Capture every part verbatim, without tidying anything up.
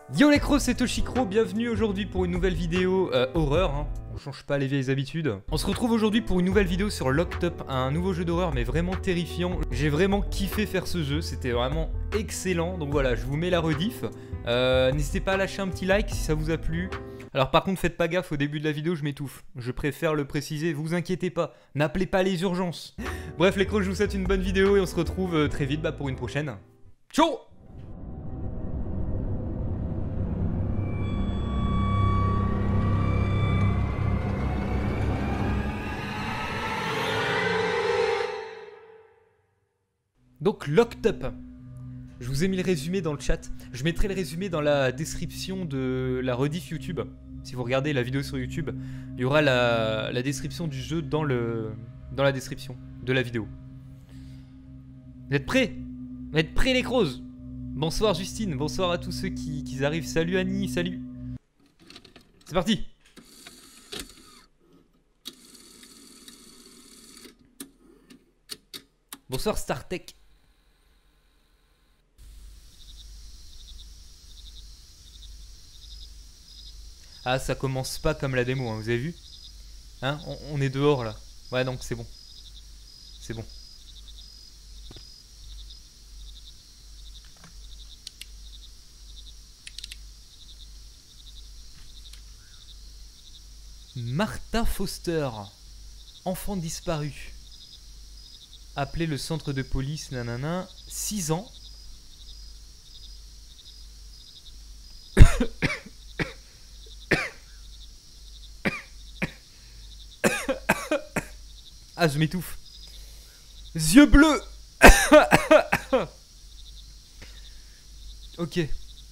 Yo les crocs, c'est Toshikro, bienvenue aujourd'hui pour une nouvelle vidéo euh, horreur, hein. On change pas les vieilles habitudes. On se retrouve aujourd'hui pour une nouvelle vidéo sur Locked Up, un nouveau jeu d'horreur mais vraiment terrifiant. J'ai vraiment kiffé faire ce jeu, c'était vraiment excellent, donc voilà, je vous mets la rediff. Euh, N'hésitez pas à lâcher un petit like si ça vous a plu. Alors par contre faites pas gaffe, au début de la vidéo je m'étouffe. Je préfère le préciser, vous inquiétez pas, n'appelez pas les urgences. Bref les crocs, je vous souhaite une bonne vidéo et on se retrouve euh, très vite bah, pour une prochaine. Ciao. Donc Locked Up, je vous ai mis le résumé dans le chat, je mettrai le résumé dans la description de la rediff YouTube. Si vous regardez la vidéo sur YouTube, il y aura la, la description du jeu dans, le, dans la description de la vidéo. Vous êtes prêts? Vous êtes prêts les crocs? Bonsoir Justine, bonsoir à tous ceux qui, qui arrivent, salut Annie, salut. C'est parti. Bonsoir StarTech. Ah, ça commence pas comme la démo, hein, vous avez vu? Hein, on, on est dehors là. Ouais, donc c'est bon. C'est bon. Martha Foster, enfant disparu. Appelé le centre de police, nanana, six ans. Ah, je m'étouffe. Yeux bleus. Ok.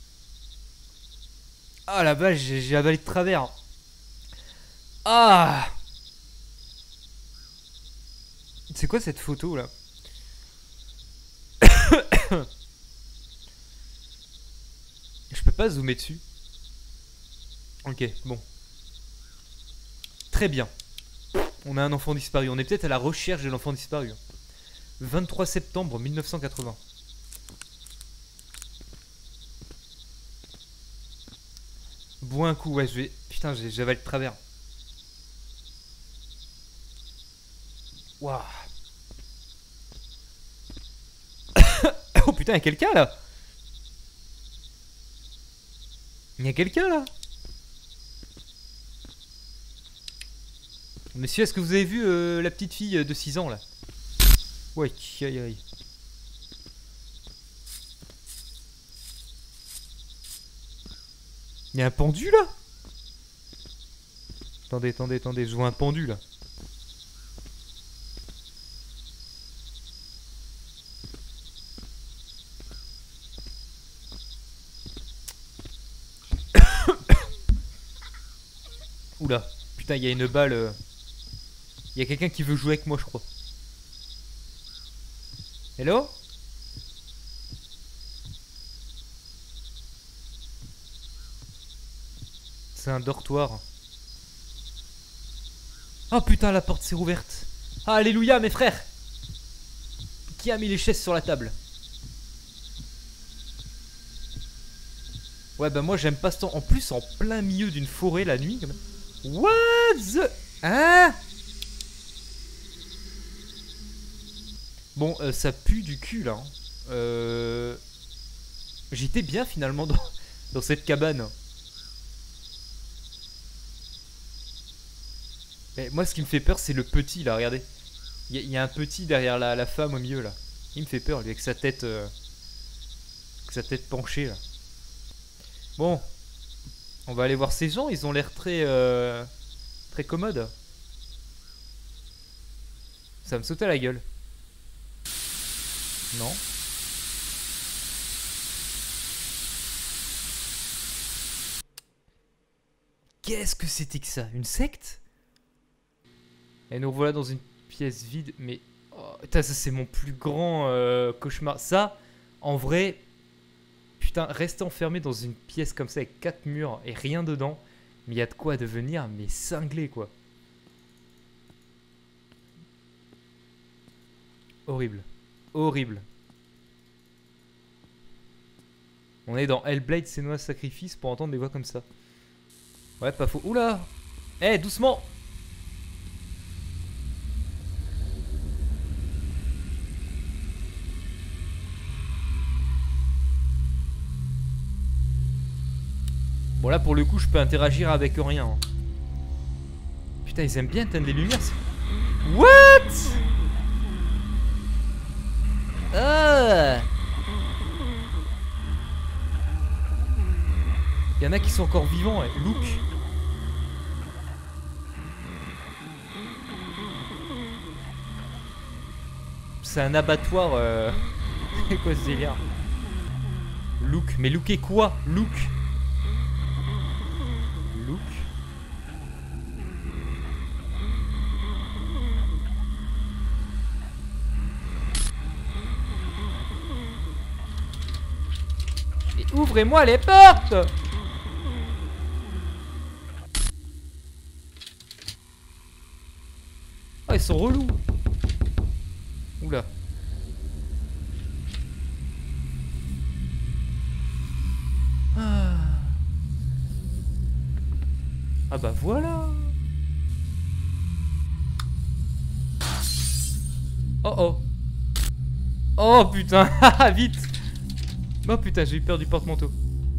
Ah la vache, j'ai avalé de travers. Ah. C'est quoi cette photo là? Je peux pas zoomer dessus. Ok, bon. Très bien. On a un enfant disparu. On est peut-être à la recherche de l'enfant disparu. vingt-trois septembre mille neuf cent quatre-vingts. Bois un coup, ouais, je vais... Putain, j'avale de travers. Waouh. Oh putain, y'a quelqu'un là. Y'a quelqu'un là. Monsieur, est-ce que vous avez vu euh, la petite fille de six ans là? Ouais, aïe aïe. Il y a un pendu là? Attendez, attendez, attendez, je vois un pendu là. Oula, putain, il y a une balle. Euh... Il y a quelqu'un qui veut jouer avec moi, je crois. Hello? C'est un dortoir. Oh putain, la porte s'est rouverte. Ah, alléluia, mes frères. Qui a mis les chaises sur la table? Ouais, bah moi j'aime pas ce temps. En plus, en plein milieu d'une forêt la nuit. What the... Hein? Bon, euh, ça pue du cul là. Hein. Euh... J'étais bien finalement dans, dans cette cabane. Mais moi, ce qui me fait peur, c'est le petit là, regardez. Il y, y a un petit derrière la, la femme au milieu là. Il me fait peur, lui, avec sa tête. Euh... Avec sa tête penchée là. Bon. On va aller voir ces gens, ils ont l'air très. Euh... Très commodes. Ça me saute à la gueule. Non. Qu'est-ce que c'était que ça? Une secte? Et nous voilà dans une pièce vide. Mais... Oh, putain, ça c'est mon plus grand euh, cauchemar. Ça, en vrai... Putain, rester enfermé dans une pièce comme ça avec quatre murs et rien dedans. Mais il y a de quoi devenir, mais cinglé quoi. Horrible. Horrible. On est dans Hellblade Senua's Sacrifice pour entendre des voix comme ça. Ouais, pas faux. Oula! Eh, hey, doucement! Bon, là, pour le coup, je peux interagir avec rien. Hein. Putain, ils aiment bien éteindre les lumières. What? Ah! Il y en a qui sont encore vivants, ouais. Look. C'est un abattoir. Euh... C'est quoi ce délire? Look. Mais Look est quoi? Look. Look. Et ouvrez-moi les portes! Oh, ils sont relous. Oula. Ah. Ah bah voilà. Oh oh. Oh putain. Vite. Oh putain, j'ai eu peur du porte-manteau.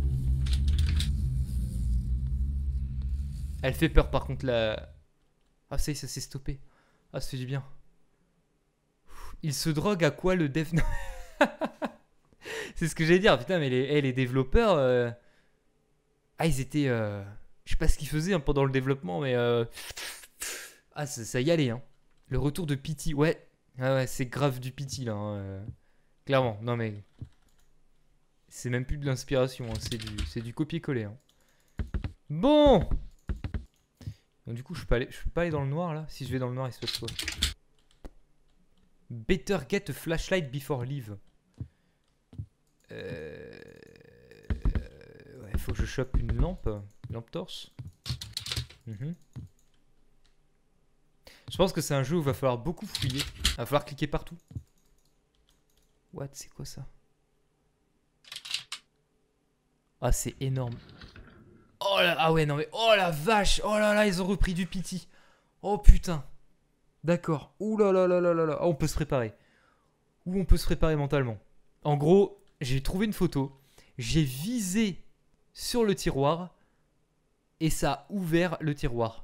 Elle fait peur par contre la... Ah ça y est, ça s'est stoppé. Ah, ça fait du bien. Il se drogue à quoi le dev? C'est ce que j'allais dire. Putain, mais les, hey, les développeurs... Euh... Ah, ils étaient... Euh... Je sais pas ce qu'ils faisaient hein, pendant le développement, mais... Euh... Ah, ça, ça y allait. Hein. Le retour de Pity. Ouais. Ah ouais, c'est grave du Pity, là. Hein. Euh... Clairement. Non, mais... C'est même plus de l'inspiration. Hein. C'est du, c'est du copier-coller. Hein. Bon. Donc du coup, je peux, aller, je peux pas aller dans le noir là. Si je vais dans le noir, il se passe quoi? Better get a flashlight before leave. Euh... Ouais, faut que je chope une lampe. Une lampe torse. Mm-hmm. Je pense que c'est un jeu où il va falloir beaucoup fouiller. Il va falloir cliquer partout. What? C'est quoi ça? Ah, c'est énorme. Oh là, ah ouais, non mais, oh la vache, oh là là, ils ont repris du Pity. Oh putain. D'accord. Ouh là là là là là là. Oh, on peut se préparer. Ou on peut se préparer mentalement. En gros, j'ai trouvé une photo, j'ai visé sur le tiroir et ça a ouvert le tiroir.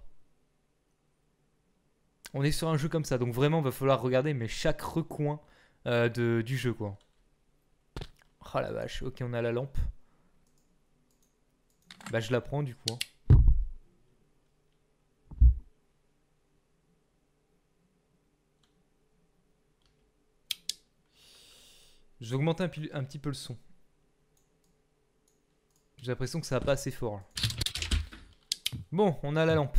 On est sur un jeu comme ça, donc vraiment, il va falloir regarder mais chaque recoin euh, de, du jeu, quoi. Oh la vache, ok, on a la lampe. Bah je la prends du coup. Hein. Je vais augmenter un, un petit peu le son. J'ai l'impression que ça va pas assez fort. Là. Bon, on a la lampe.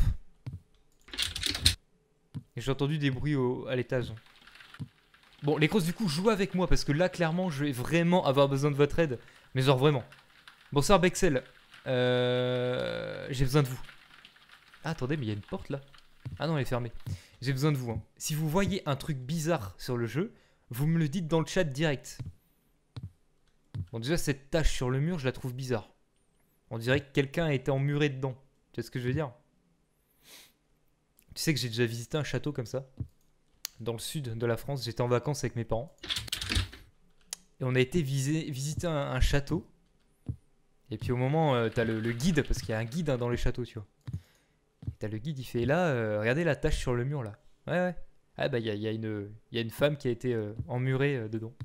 J'ai entendu des bruits au, à l'étage. Bon, les grosses du coup, jouez avec moi parce que là, clairement, je vais vraiment avoir besoin de votre aide. Mais genre vraiment. Bonsoir Bexel. Euh, J'ai besoin de vous. Ah, attendez, mais il y a une porte là. Ah non, elle est fermée. J'ai besoin de vous. Hein. Si vous voyez un truc bizarre sur le jeu, vous me le dites dans le chat direct. Bon, déjà, cette tache sur le mur, je la trouve bizarre. On dirait que quelqu'un a été emmuré dedans. Tu vois ce que je veux dire? Tu sais que j'ai déjà visité un château comme ça. Dans le sud de la France. J'étais en vacances avec mes parents. Et on a été visé, visiter un, un château. Et puis au moment, euh, t'as le, le guide, parce qu'il y a un guide hein, dans les châteaux, tu vois. T'as le guide, il fait là, euh, regardez la tache sur le mur là. Ouais, ouais. Ah bah il y a, y, a y a une femme qui a été euh, emmurée euh, dedans.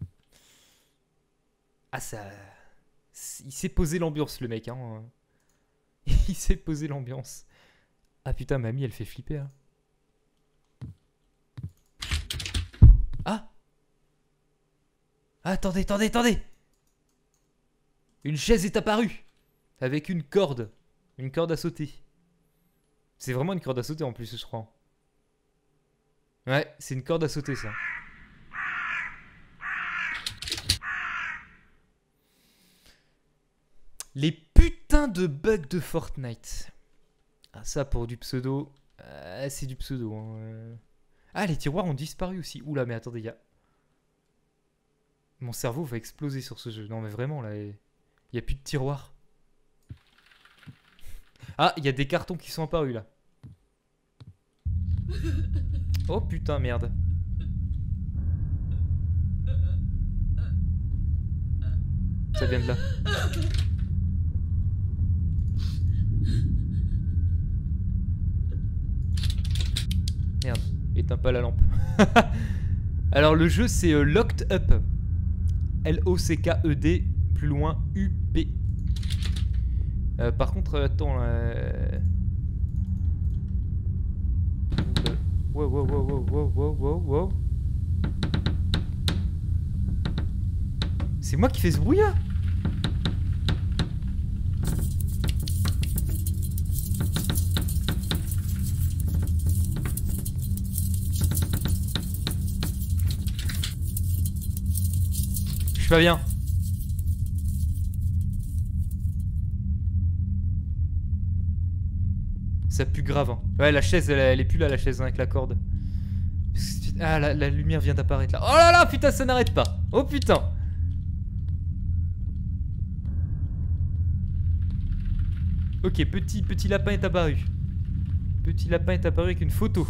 Ah ça... Il s'est posé l'ambiance le mec, hein. Il s'est posé l'ambiance. Ah putain, mamie, elle fait flipper, hein. Ah Ah, attendez, attendez, attendez. Une chaise est apparue. Avec une corde. Une corde à sauter. C'est vraiment une corde à sauter en plus, je crois. Ouais, c'est une corde à sauter, ça. Les putains de bugs de Fortnite. Ah, ça pour du pseudo. Euh, c'est du pseudo. Hein. Ah, les tiroirs ont disparu aussi. Oula, mais attendez, il y a... Mon cerveau va exploser sur ce jeu. Non, mais vraiment, là... Il n'y a plus de tiroir. Ah, il y a des cartons qui sont apparus là. Oh putain, merde. Ça vient de là. Merde, éteins pas la lampe. Alors le jeu c'est euh, Locked Up. L O C K E D, plus loin U P. Euh, par contre, attends là... Euh... Wow, wow, wow, wow, wow, wow, wow, wow. C'est moi qui fais ce bruit là? Je suis pas bien. Ça pue grave. Hein. Ouais, la chaise, elle, elle est plus là, la chaise, hein, avec la corde. Ah, la, la lumière vient d'apparaître là. Oh là là, putain, ça n'arrête pas. Oh putain. Ok, petit, petit lapin est apparu. Petit lapin est apparu avec une photo.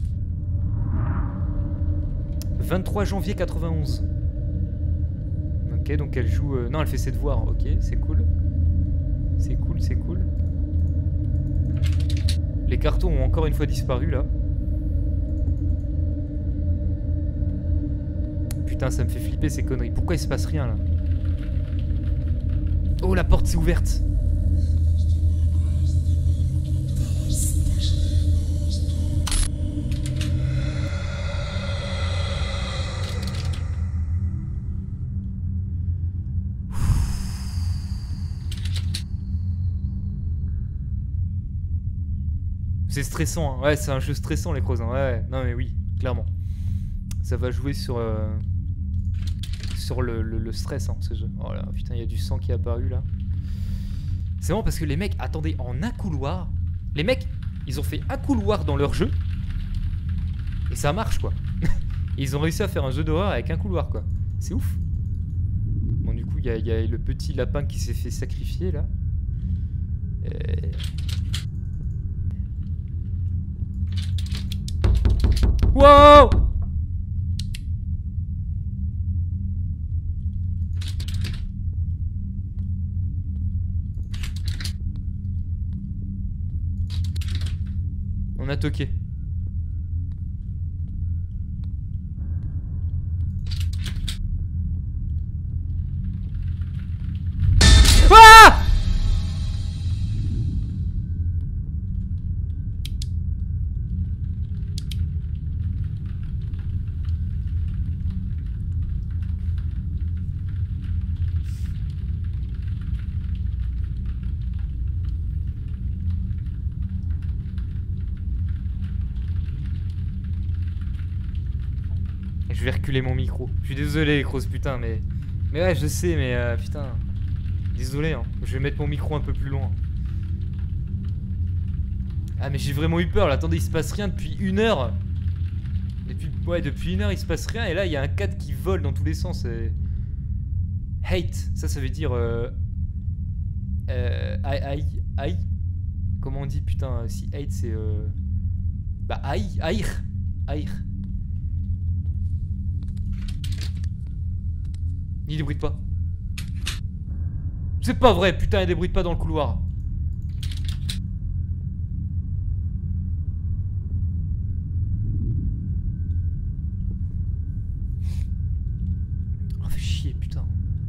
vingt-trois janvier quatre-vingt-onze. Ok, donc elle joue... Euh... Non, elle fait ses devoirs. Ok, c'est cool. C'est cool, c'est cool. Les cartons ont encore une fois disparu, là. Putain, ça me fait flipper ces conneries. Pourquoi il se passe rien, là? Oh, la porte s'est ouverte. C'est stressant, hein. Ouais, c'est un jeu stressant, les Crows. Hein. Ouais, non mais oui, clairement. Ça va jouer sur, euh, sur le, le, le stress, hein, ce jeu. Oh là, putain, il y a du sang qui est apparu, là. C'est vraiment parce que les mecs, attendez, en un couloir, les mecs, ils ont fait un couloir dans leur jeu, et ça marche, quoi. Ils ont réussi à faire un jeu d'horreur avec un couloir, quoi. C'est ouf. Bon, du coup, il y, y a le petit lapin qui s'est fait sacrifier, là. Et... Wow! On a toqué. Ah! Je vais reculer mon micro. Je suis désolé, Cross, putain, mais... Mais ouais, je sais, mais euh, putain... Désolé, hein. Je vais mettre mon micro un peu plus loin. Ah, mais j'ai vraiment eu peur, là. Attendez, il se passe rien depuis une heure. Depuis... Ouais, depuis une heure, il se passe rien. Et là, il y a un cadre qui vole dans tous les sens. Et... Hate, ça, ça veut dire... Euh... Euh... Aïe, aïe. Comment on dit, putain, si hate, c'est... Euh... Bah, aïe, aïe. Aïe. Il débruite pas. C'est pas vrai, putain, il débruite pas dans le couloir. Oh, fait chier, putain.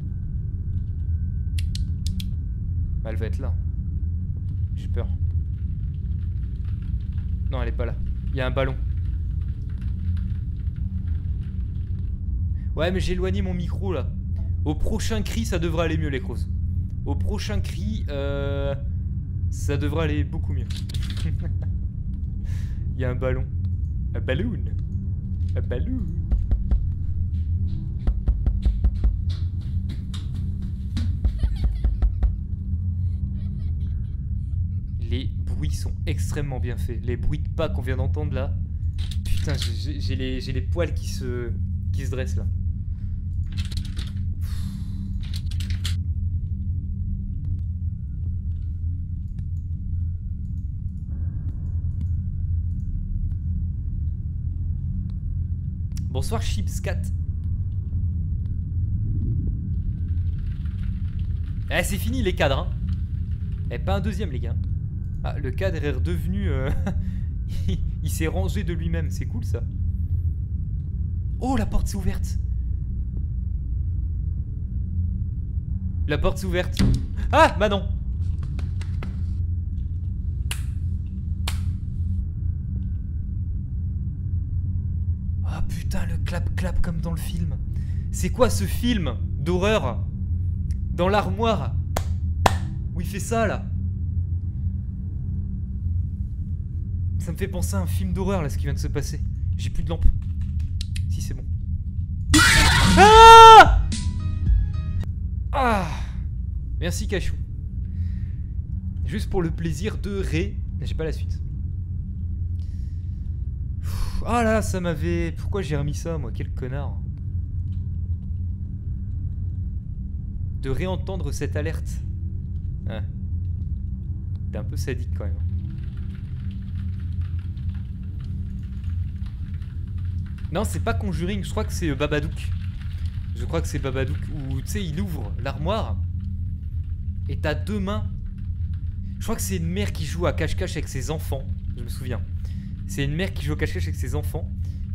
Bah, elle va être là. J'ai peur. Non, elle est pas là. Il y a un ballon. Ouais, mais j'ai éloigné mon micro, là. Au prochain cri, ça devrait aller mieux, les crocs. Au prochain cri, euh, ça devrait aller beaucoup mieux. Il y a un ballon. Un balloon. Un balloon. Les bruits sont extrêmement bien faits. Les bruits de pas qu'on vient d'entendre là. Putain, j'ai les, j'ai les poils qui se, qui se dressent là. Bonsoir Chipscat. Eh, c'est fini les cadres, hein. Eh, pas un deuxième, les gars. Ah, le cadre est redevenu... Euh... il s'est rangé de lui-même, c'est cool, ça. Oh, la porte s'est ouverte. La porte s'est ouverte. Ah, bah non. Ah, putain, le clap-clap comme dans le film. C'est quoi ce film d'horreur? Dans l'armoire où il fait ça, là. Ça me fait penser à un film d'horreur, là, ce qui vient de se passer. J'ai plus de lampe. Si, c'est bon. Ah! Ah! Merci, Cachou. Juste pour le plaisir de ré... J'ai pas la suite. Ah là, ça m'avait... Pourquoi j'ai remis ça, moi? Quel connard. De réentendre cette alerte. Ouais. T'es un peu sadique, quand même. Non, c'est pas Conjuring, je crois que c'est Babadook. Je crois que c'est Babadook. Où, tu sais, il ouvre l'armoire. Et t'as deux mains. Je crois que c'est une mère qui joue à cache-cache avec ses enfants. Je me souviens. C'est une mère qui joue à cache-cache avec ses enfants.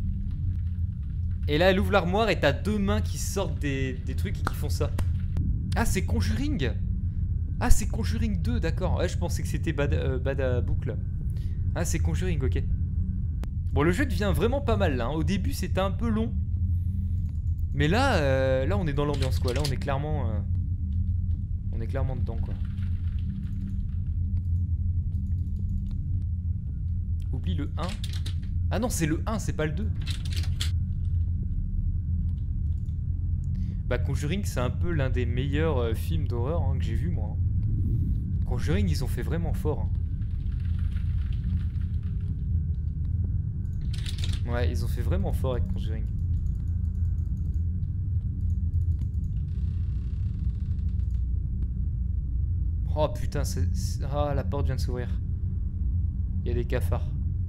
Et là, elle ouvre l'armoire et t'as deux mains qui sortent des, des trucs et qui font ça. Ah, c'est Conjuring. Ah, c'est Conjuring deux, d'accord. Ouais, je pensais que c'était Bad, euh, Badabook, là. Ah, c'est Conjuring, ok. Bon, le jeu devient vraiment pas mal, là. Hein. Au début, c'était un peu long. Mais là, euh, là, on est dans l'ambiance, quoi. Là, on est clairement... Euh, on est clairement dedans, quoi. Oublie le un. Ah non, c'est le un, c'est pas le deux. Bah, Conjuring, c'est un peu l'un des meilleurs euh, films d'horreur hein, que j'ai vu, moi. Hein. Conjuring, ils ont fait vraiment fort. Hein. Ouais, ils ont fait vraiment fort avec Conjuring. Oh putain, c'est... Ah, la porte vient de s'ouvrir. Il y a des cafards.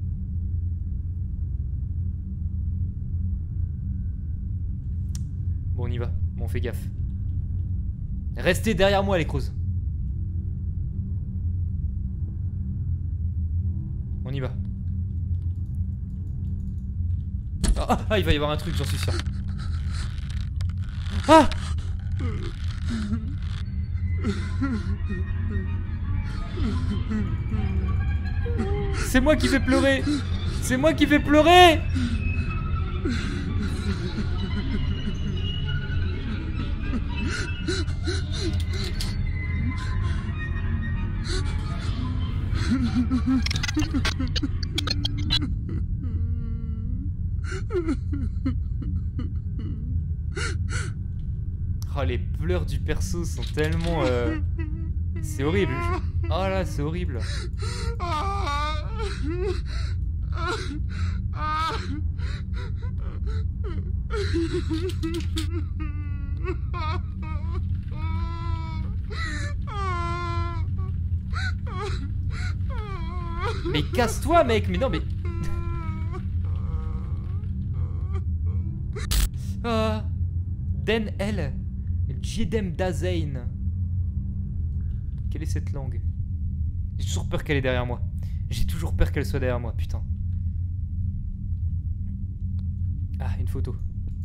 Bon, on y va. Bon, on fait gaffe. Restez derrière moi, les creuses. On y va. Ah, ah, il va y avoir un truc, j'en suis sûr. Ah! C'est moi qui fais pleurer! C'est moi qui fais pleurer! Oh, les pleurs du perso sont tellement... Euh... C'est horrible. Oh là, c'est horrible. Mais casse-toi, mec. Mais non, mais... Ah... Den El Jedem Dasein. Quelle est cette langue? J'ai toujours peur qu'elle est derrière moi. J'ai toujours peur qu'elle soit derrière moi, putain. Ah, une photo.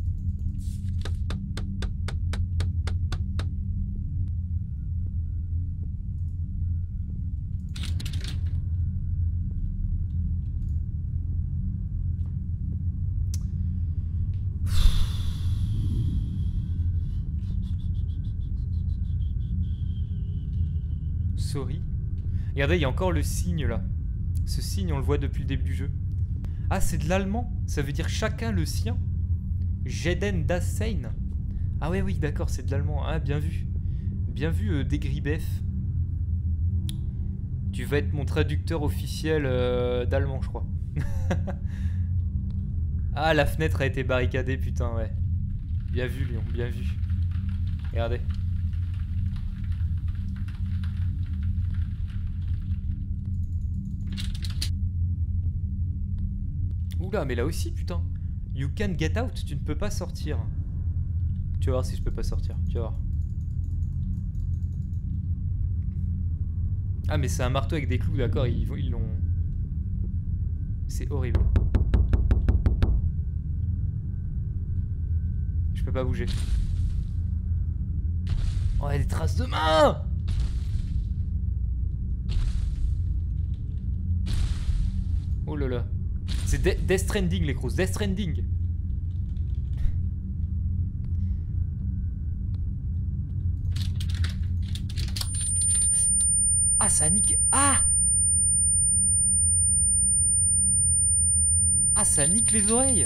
Sorry. Regardez, il y a encore le signe là. Ce signe, on le voit depuis le début du jeu. Ah, c'est de l'allemand. Ça veut dire chacun le sien. Jeden das Sein. Ah ouais, oui, d'accord, c'est de l'allemand. Ah, bien vu. Bien vu, euh, Degribef. Tu vas être mon traducteur officiel euh, d'allemand, je crois. Ah, la fenêtre a été barricadée, putain, ouais. Bien vu, Lyon, bien vu. Regardez. Oula, mais là aussi, putain. You can get out. Tu ne peux pas sortir. Tu vas voir si je peux pas sortir. Tu vas voir. Ah mais c'est un marteau avec des clous, d'accord, ils ils l'ont... C'est horrible. Je peux pas bouger. Oh, il y a des traces de main. Oh là là. C'est De Death Stranding les crocs, Death Stranding. Ah ça nique. Ah Ah ça nique les oreilles.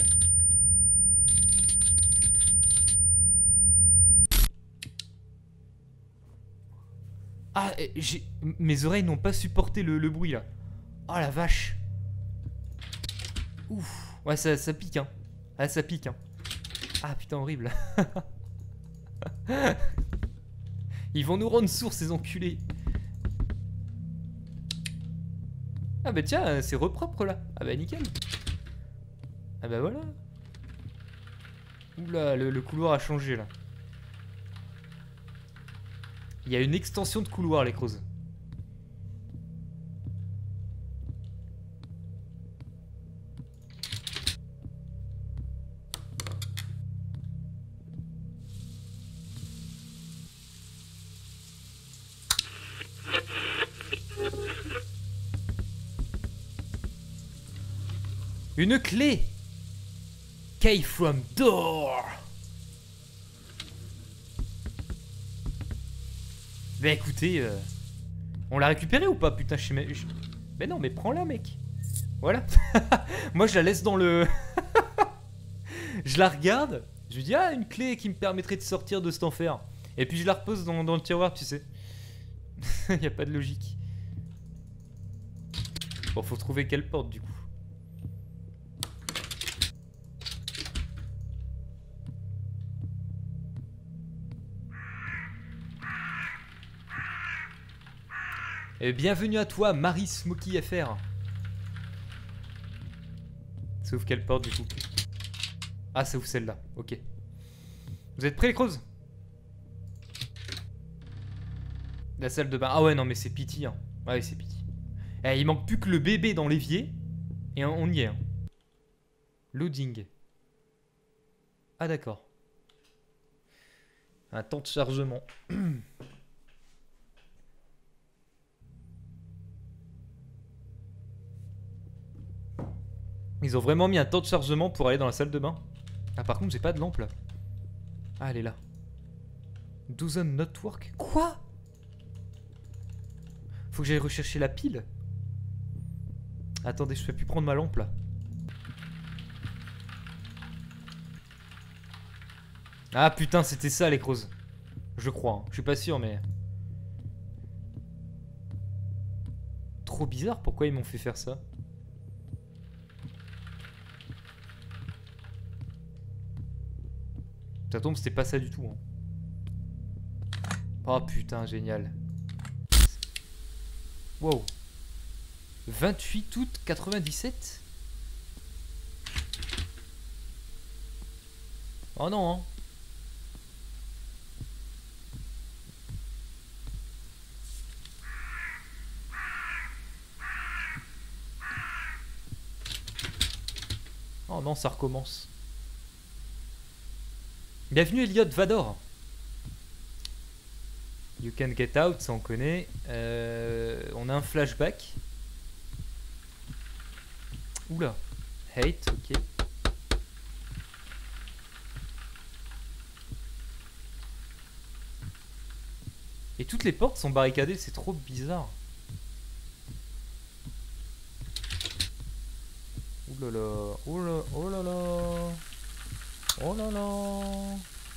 Ah j'ai... Mes oreilles n'ont pas supporté le, le bruit là. Oh la vache. Ouf. Ouais ça, ça pique hein. Ah ça pique hein. Ah putain horrible. Ils vont nous rendre sourds ces enculés. Ah bah tiens, c'est repropre là. Ah bah nickel. Ah bah voilà. Oula, le, le couloir a changé là. Il y a une extension de couloir les crozes. Une clé. Key from door. Bah écoutez, euh, on l'a récupéré ou pas? Putain, je sais même... Je... Mais non, mais prends-la, mec. Voilà. Moi, je la laisse dans le... Je la regarde. Je lui dis, ah, une clé qui me permettrait de sortir de cet enfer. Et puis je la repose dans, dans le tiroir, tu sais. Il n'y a pas de logique. Bon, faut trouver quelle porte, du coup. Et bienvenue à toi, Marie Smoky F R. Ça ouvre quelle porte du coup? Ah, ça ouvre celle-là, ok. Vous êtes prêts les crozes? La salle de bain. Ah ouais, non mais c'est pity. Hein. Ouais, c'est pity. Eh, il manque plus que le bébé dans l'évier. Et on y est. Hein. Loading. Ah d'accord. Un temps de chargement. Ils ont vraiment mis un temps de chargement pour aller dans la salle de bain. Ah par contre j'ai pas de lampe là. Ah elle est là. Doesn't not work. Quoi? Faut que j'aille rechercher la pile. Attendez, je peux plus prendre ma lampe là. Ah putain c'était ça les crozes. Je crois, hein. Je suis pas sûr mais... Trop bizarre, pourquoi ils m'ont fait faire ça? Ça tombe, c'était pas ça du tout. Hein. Oh putain, génial. Wow. vingt-huit août quatre-vingt-dix-sept. Oh non, hein. Oh non, ça recommence. Bienvenue Elliot Vador. You can get out, ça on connaît. Euh, on a un flashback. Oula. Hate, ok. Et toutes les portes sont barricadées, c'est trop bizarre. Ouh là là, oh là, oh là là. Oh là là.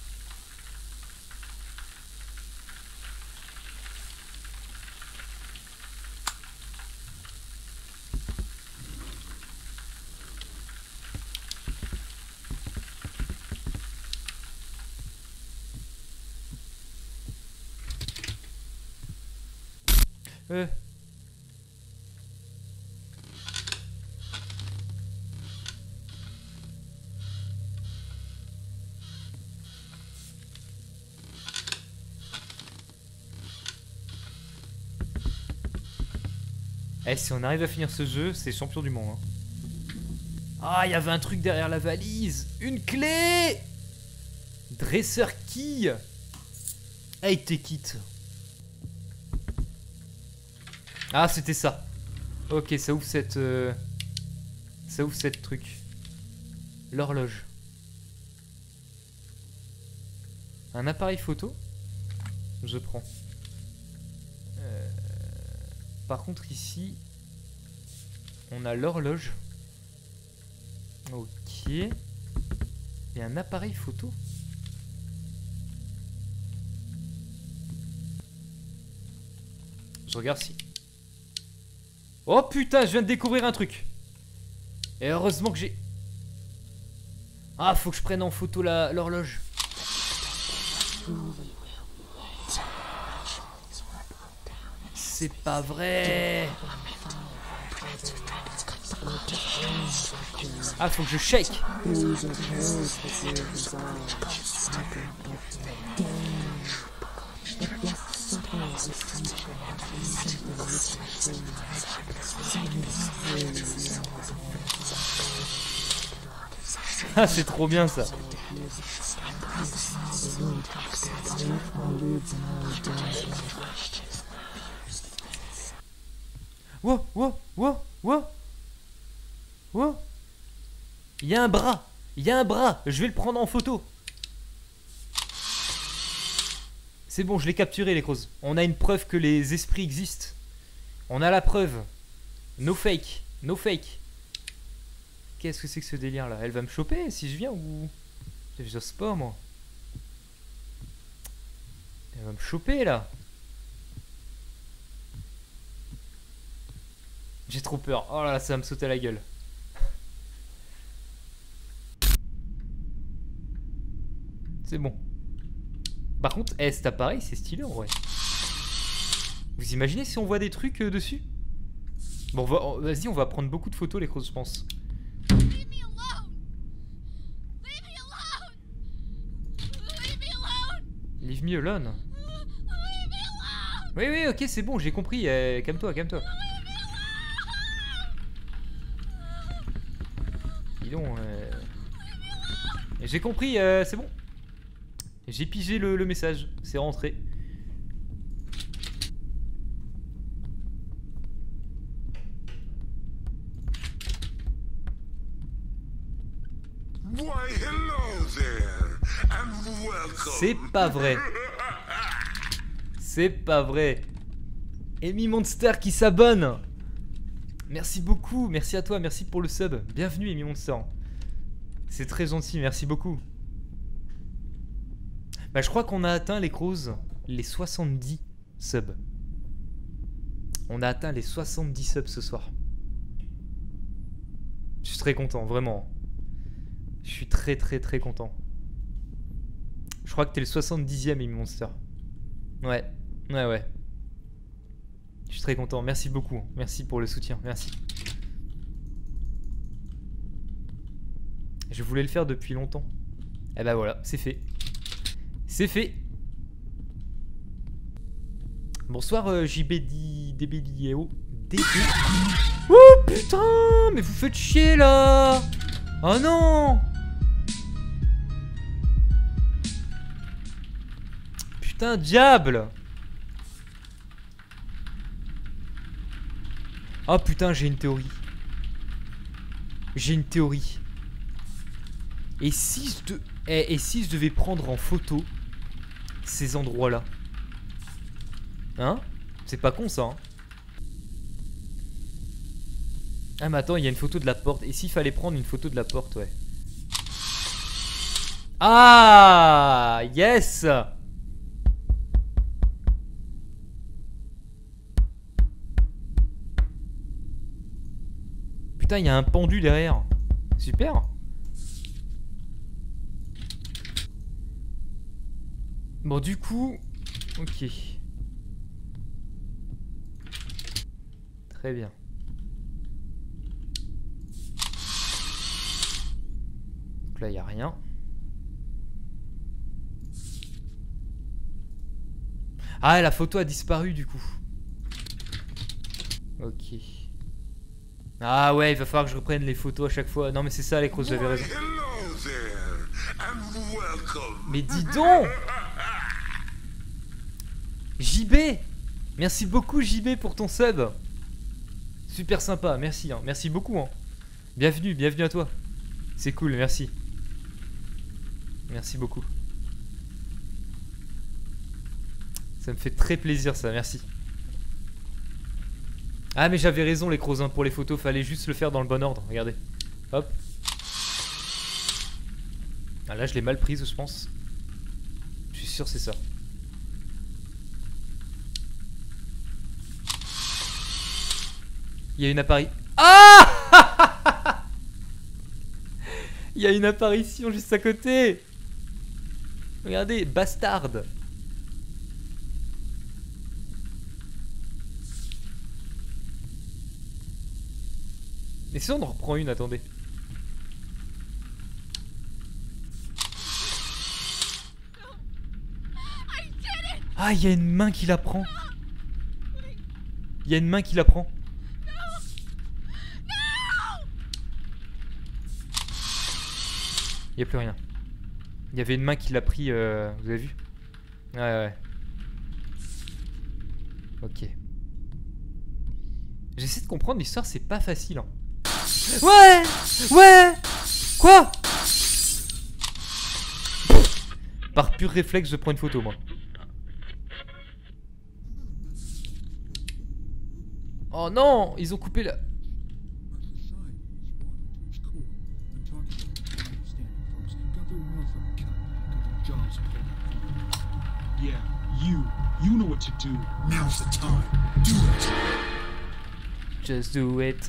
Euh. Eh, si on arrive à finir ce jeu, c'est champion du monde. Hein. Ah, il y avait un truc derrière la valise. Une clé. Dresseur quille. Hey, t'es quitte. Ah, c'était ça. Ok, ça ouvre cette... Euh... Ça ouvre cette truc. L'horloge. Un appareil photo. Je prends. Euh... Par contre, ici... On a l'horloge. Ok. Et un appareil photo. Je regarde si... Oh putain, je viens de découvrir un truc. Et heureusement que j'ai... Ah, faut que je prenne en photo la l'horloge. C'est pas vrai. Ah, faut que je shake. Ah, c'est trop bien ça. Wow, wow, wow, wow. Wow. Il y a un bras. Il y a un bras. Je vais le prendre en photo. C'est bon, je l'ai capturé les crozes. On a une preuve que les esprits existent. On a la preuve. No fake. No fake. Qu'est-ce que c'est que ce délire là? Elle va me choper si je viens ou... J'ose pas moi. Elle va me choper là. J'ai trop peur. Oh là là, ça va me sauter à la gueule. C'est bon. Par contre, eh, cet appareil, c'est stylé en vrai. Vous imaginez si on voit des trucs euh, dessus? Bon, va, vas-y, on va prendre beaucoup de photos les crozes, je pense. Leave me alone. Oui, oui, ok, c'est bon, j'ai compris. Euh, calme-toi, calme-toi. Dis donc. Euh... J'ai compris, euh, c'est bon. J'ai pigé le, le message, c'est rentré. C'est pas vrai. C'est pas vrai. Amy Monster qui s'abonne. Merci beaucoup, merci à toi, merci pour le sub. Bienvenue Amy Monster. C'est très gentil, merci beaucoup. Bah je crois qu'on a atteint les crozes, les soixante-dix subs. On a atteint les soixante-dix subs ce soir. Je suis très content, vraiment. Je suis très très très content. Je crois que t'es le soixante-dixième Amy Monster. Ouais, ouais ouais. Je suis très content, merci beaucoup. Merci pour le soutien, merci. Je voulais le faire depuis longtemps. Et bah voilà, c'est fait. C'est fait. Bonsoir euh, J B D B D E O. Oh putain, mais vous faites chier là. Oh non. Putain, diable. Oh putain, j'ai une théorie. J'ai une théorie. Et si je de... et, et si je devais prendre en photo ces endroits-là? Hein? C'est pas con ça, hein? Ah mais attends, il y a une photo de la porte. Et s'il fallait prendre une photo de la porte, ouais. Ah yes. Putain, il y a un pendu derrière. Super. Bon, du coup... Ok. Très bien. Donc là, il n'y a rien. Ah, la photo a disparu, du coup. Ok. Ah ouais, il va falloir que je reprenne les photos à chaque fois. Non mais c'est ça les crosses, j'avais raison. Mais dis donc J B, merci beaucoup J B pour ton sub. Super sympa, merci, hein. Merci beaucoup. Hein. Bienvenue, bienvenue à toi. C'est cool, merci. Merci beaucoup. Ça me fait très plaisir ça, merci. Ah mais j'avais raison les crocs, hein, pour les photos, fallait juste le faire dans le bon ordre, regardez. Hop. Ah là je l'ai mal prise je pense. Je suis sûr c'est ça. Il y a une apparition. Ah Il y a une apparition juste à côté. Regardez, bastard. Et si on en reprend une, attendez. Ah, il y a une main qui la prend. Il y a une main qui la prend. Il n'y a plus rien. Il y avait une main qui l'a pris, euh, vous avez vu? Ouais, ouais. Ok. J'essaie de comprendre l'histoire, c'est pas facile. Hein. Ouais! Ouais! Quoi? Par pur réflexe, je prends une photo, moi. Oh non! Ils ont coupé la... Yeah, you, you know what to do. Now's the time. Do it. Just do it.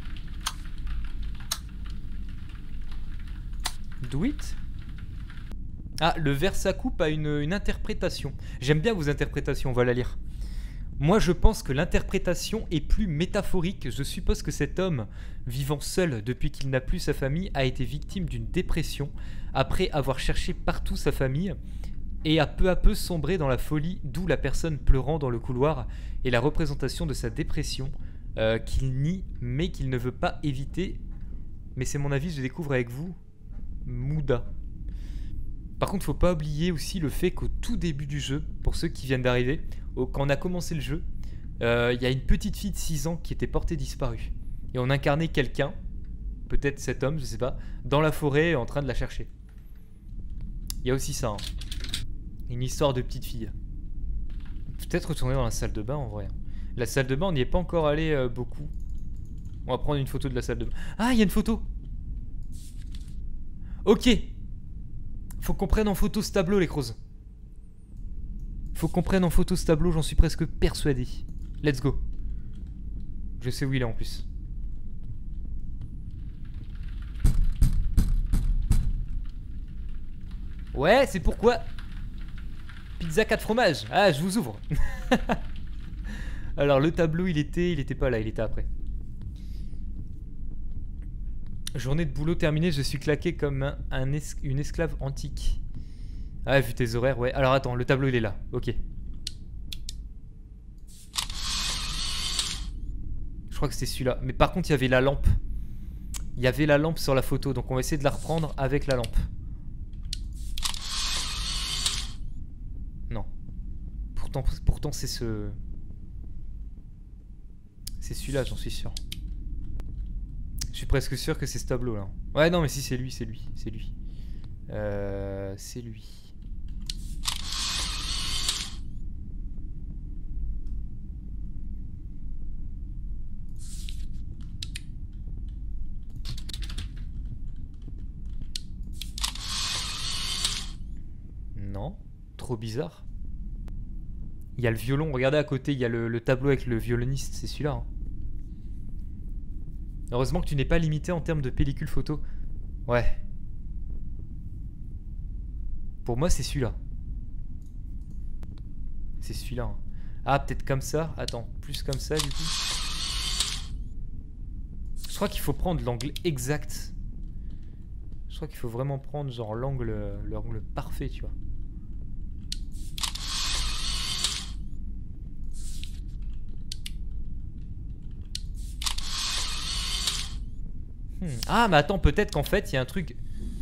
Do it? Ah, le versa coupe a une, une interprétation. J'aime bien vos interprétations, on va la lire. Moi, je pense que l'interprétation est plus métaphorique. Je suppose que cet homme, vivant seul depuis qu'il n'a plus sa famille, a été victime d'une dépression après avoir cherché partout sa famille et a peu à peu sombré dans la folie, d'où la personne pleurant dans le couloir et la représentation de sa dépression euh, qu'il nie mais qu'il ne veut pas éviter. Mais c'est mon avis, je découvre avec vous. Mouda. Par contre, faut pas oublier aussi le fait qu'au tout début du jeu, pour ceux qui viennent d'arriver, quand on a commencé le jeu, il euh, y a une petite fille de six ans qui était portée disparue. Et on incarnait quelqu'un, peut-être cet homme, je sais pas, dans la forêt en train de la chercher. Il y a aussi ça, hein. Une histoire de petite fille. Peut-être retourner dans la salle de bain en vrai. La salle de bain, on n'y est pas encore allé euh, beaucoup. On va prendre une photo de la salle de bain. Ah, il y a une photo. Ok. Faut qu'on prenne en photo ce tableau, les crocs. Faut qu'on prenne en photo ce tableau, j'en suis presque persuadé. Let's go. Je sais où il est en plus. Ouais, c'est pourquoi. Pizza quatre fromages. Ah, je vous ouvre. Alors, le tableau, il était... Il était pas là, il était après. Journée de boulot terminée, je suis claqué comme un, un es une esclave antique. Ah, vu tes horaires, ouais. Alors, attends, le tableau, il est là. Ok. Je crois que c'était celui-là. Mais par contre, il y avait la lampe. Il y avait la lampe sur la photo. Donc, on va essayer de la reprendre avec la lampe. Non. Pourtant, pourtant c'est ce... C'est celui-là, j'en suis sûr. Je suis presque sûr que c'est ce tableau-là. Ouais, non, mais si, c'est lui, c'est lui, c'est lui. Euh... C'est lui. Non, trop bizarre. Il y a le violon, regardez à côté, il y a le, le tableau avec le violoniste, c'est celui-là. Hein. Heureusement que tu n'es pas limité en termes de pellicule photo. Ouais. Pour moi, c'est celui-là. C'est celui-là. Hein. Ah, peut-être comme ça. Attends, plus comme ça, du coup. Je crois qu'il faut prendre l'angle exact. Je crois qu'il faut vraiment prendre genre l'angle l'angle parfait, tu vois. Hmm. Ah, mais attends, peut-être qu'en fait, il y a un truc...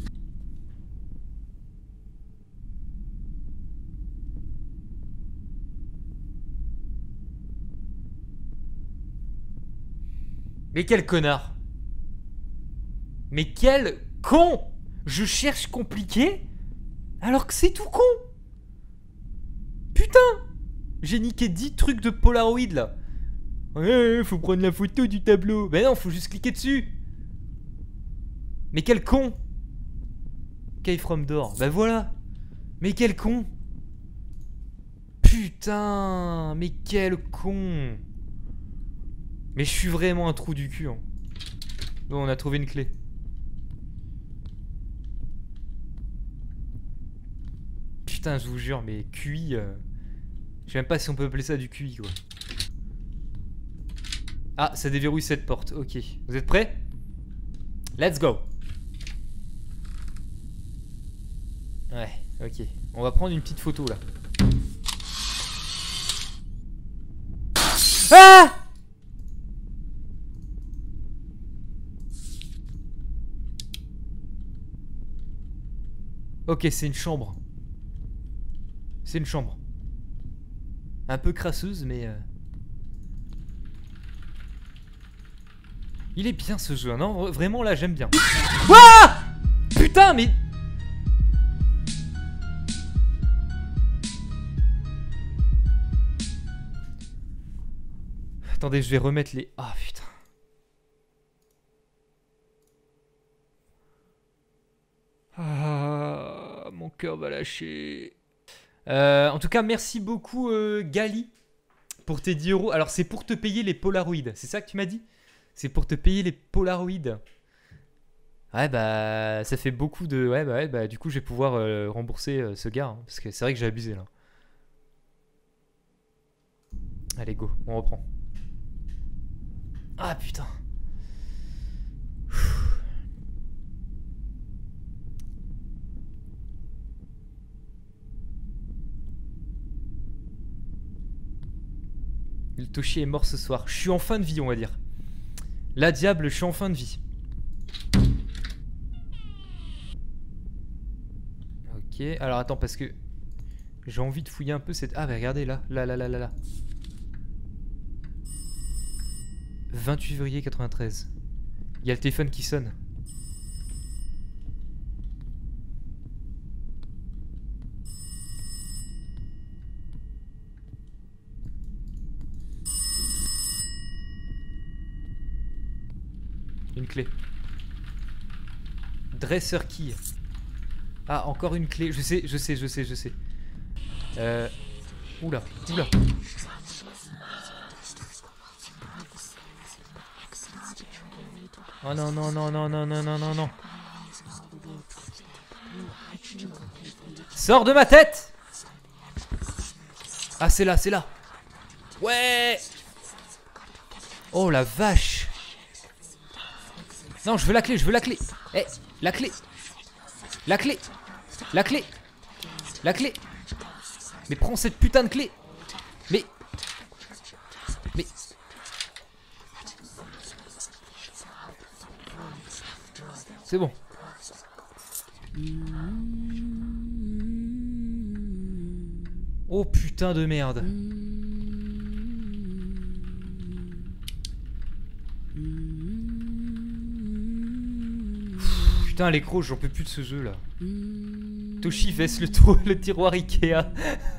Mais quel connard! Mais quel con! Je cherche compliqué alors que c'est tout con! Putain! J'ai niqué dix trucs de Polaroid là! Ouais, faut prendre la photo du tableau! Mais non, faut juste cliquer dessus! Mais quel con! Cave from door, bah voilà! Mais quel con! Putain! Mais quel con! Mais je suis vraiment un trou du cul. Hein. Bon, on a trouvé une clé. Putain, je vous jure, mais Q I... Euh... Je sais même pas si on peut appeler ça du Q I, quoi. Ah, ça déverrouille cette porte. Ok. Vous êtes prêts? Let's go. Ouais, ok. On va prendre une petite photo, là. Ah! Ok, c'est une chambre. C'est une chambre. Un peu crasseuse, mais... Euh... Il est bien ce jeu, non? Vraiment, là, j'aime bien. Ouah! Putain, mais... Attendez, je vais remettre les... Ah, putain. Ah, mon cœur va lâcher. Euh, en tout cas, merci beaucoup euh, Gali pour tes dix euros. Alors, c'est pour te payer les Polaroids. C'est ça que tu m'as dit? C'est pour te payer les Polaroids. Ouais, bah, ça fait beaucoup de... Ouais, bah, ouais, bah du coup, je vais pouvoir euh, rembourser euh, ce gars. Hein, parce que c'est vrai que j'ai abusé, là. Allez, go, on reprend. Ah, putain. Le Toshi est mort ce soir. Je suis en fin de vie, on va dire. La diable, je suis en fin de vie. Ok, alors attends, parce que j'ai envie de fouiller un peu cette... Ah, bah regardez là, là, là, là, là, là. vingt-huit février quatre-vingt-treize. Il y a le téléphone qui sonne. Une clé. Dresser key. Ah, encore une clé. Je sais, je sais, je sais, je sais. Euh... Oula, oula. Oh non, non, non, non, non, non, non, non, non. Sors de ma tête! Ah, c'est là, c'est là. Ouais! Oh la vache! Non, je veux la clé, je veux la clé. Eh, la clé. La clé. La clé. La clé. Mais prends cette putain de clé. Mais... Mais... C'est bon. Oh putain de merde. Putain, les crocs, j'en peux plus de ce jeu là. Toshi veste le, le tiroir Ikea.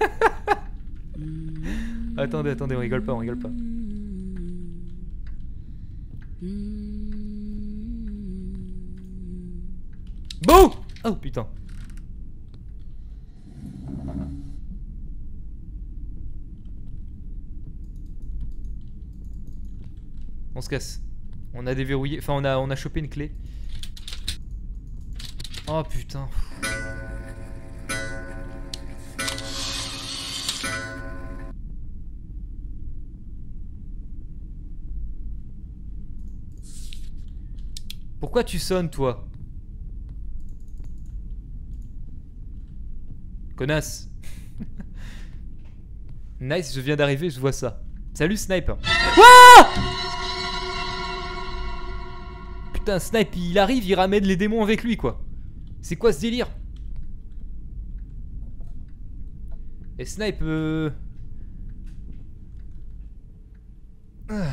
Attendez, attendez, on rigole pas, on rigole pas. Bouh! Oh putain. On se casse. On a déverrouillé, enfin on a, on a chopé une clé. Oh putain. Pourquoi tu sonnes, toi? Connasse. Nice, je viens d'arriver, je vois ça. Salut, Snipe. Wouah! Putain, Snipe, il arrive, il ramène les démons avec lui, quoi. C'est quoi ce délire? Et Snipe... Euh... Ah.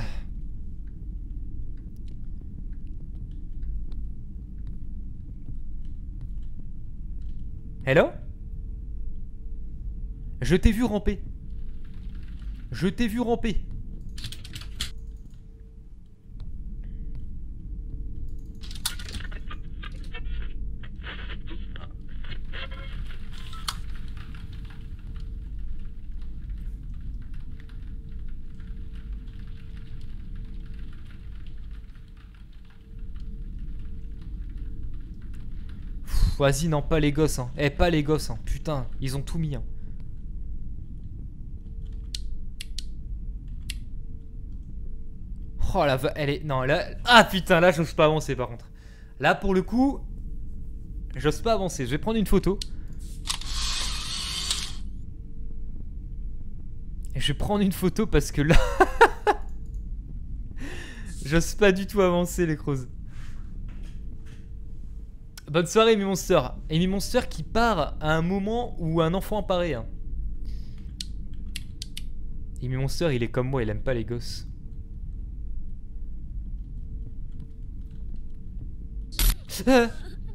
Hello? Je t'ai vu ramper. Je t'ai vu ramper. Vas-y, non, pas les gosses, hein. Eh, pas les gosses, hein. Putain, ils ont tout mis, hein. Oh la va... Elle est... Non, là... Ah, putain, là, j'ose pas avancer, par contre. Là, pour le coup... J'ose pas avancer. Je vais prendre une photo. Et je vais prendre une photo parce que là... J'ose pas du tout avancer, les crows. Bonne soirée, mes monsters. Et mes monsters qui part à un moment où un enfant apparaît. Hein. Et mes monsters, il est comme moi, il aime pas les gosses. Ah.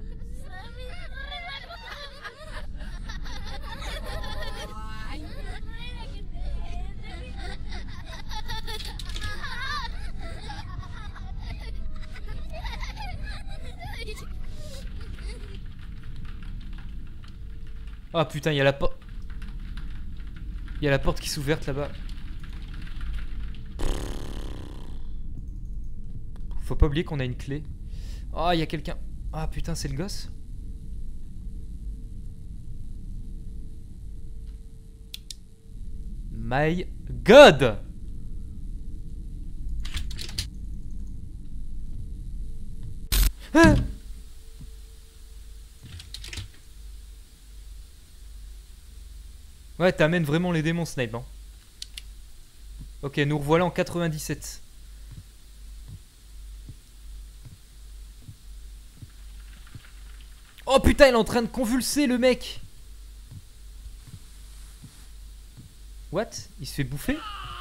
Ah putain, il y a la porte. Il y a la porte qui s'ouvre ouverte là-bas. Faut pas oublier qu'on a une clé. Ah, il y a quelqu'un. Ah putain, c'est le gosse. My God. Ah. Ouais, t'amènes vraiment les démons, Snipe. Hein. Ok, nous revoilà en quatre-vingt-dix-sept. Oh putain, il est en train de convulser, le mec. What? Il se fait bouffer?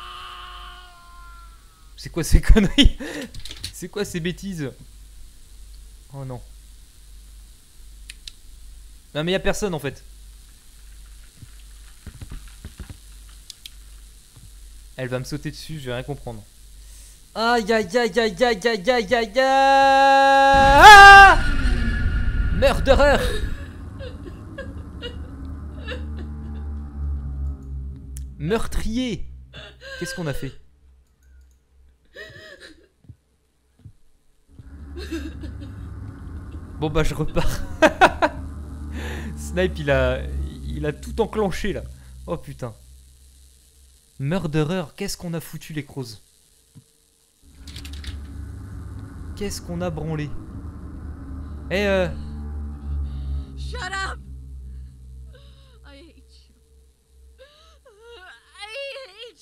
C'est quoi ces conneries? C'est quoi ces bêtises? Oh non. Non mais y'a personne en fait. Elle va me sauter dessus, je vais rien comprendre. Aïe aïe aïe aïe aïe aïe aïe aïe aïe. Ah! Murderer. Meurtrier. Qu'est-ce qu'on a fait? Bon bah je repars. Snipe il a il a tout enclenché là. Oh putain. Murderer, qu'est-ce qu'on a foutu les crows? Qu'est-ce qu'on a branlé? Eh euh... Shut up! I hate you. I hate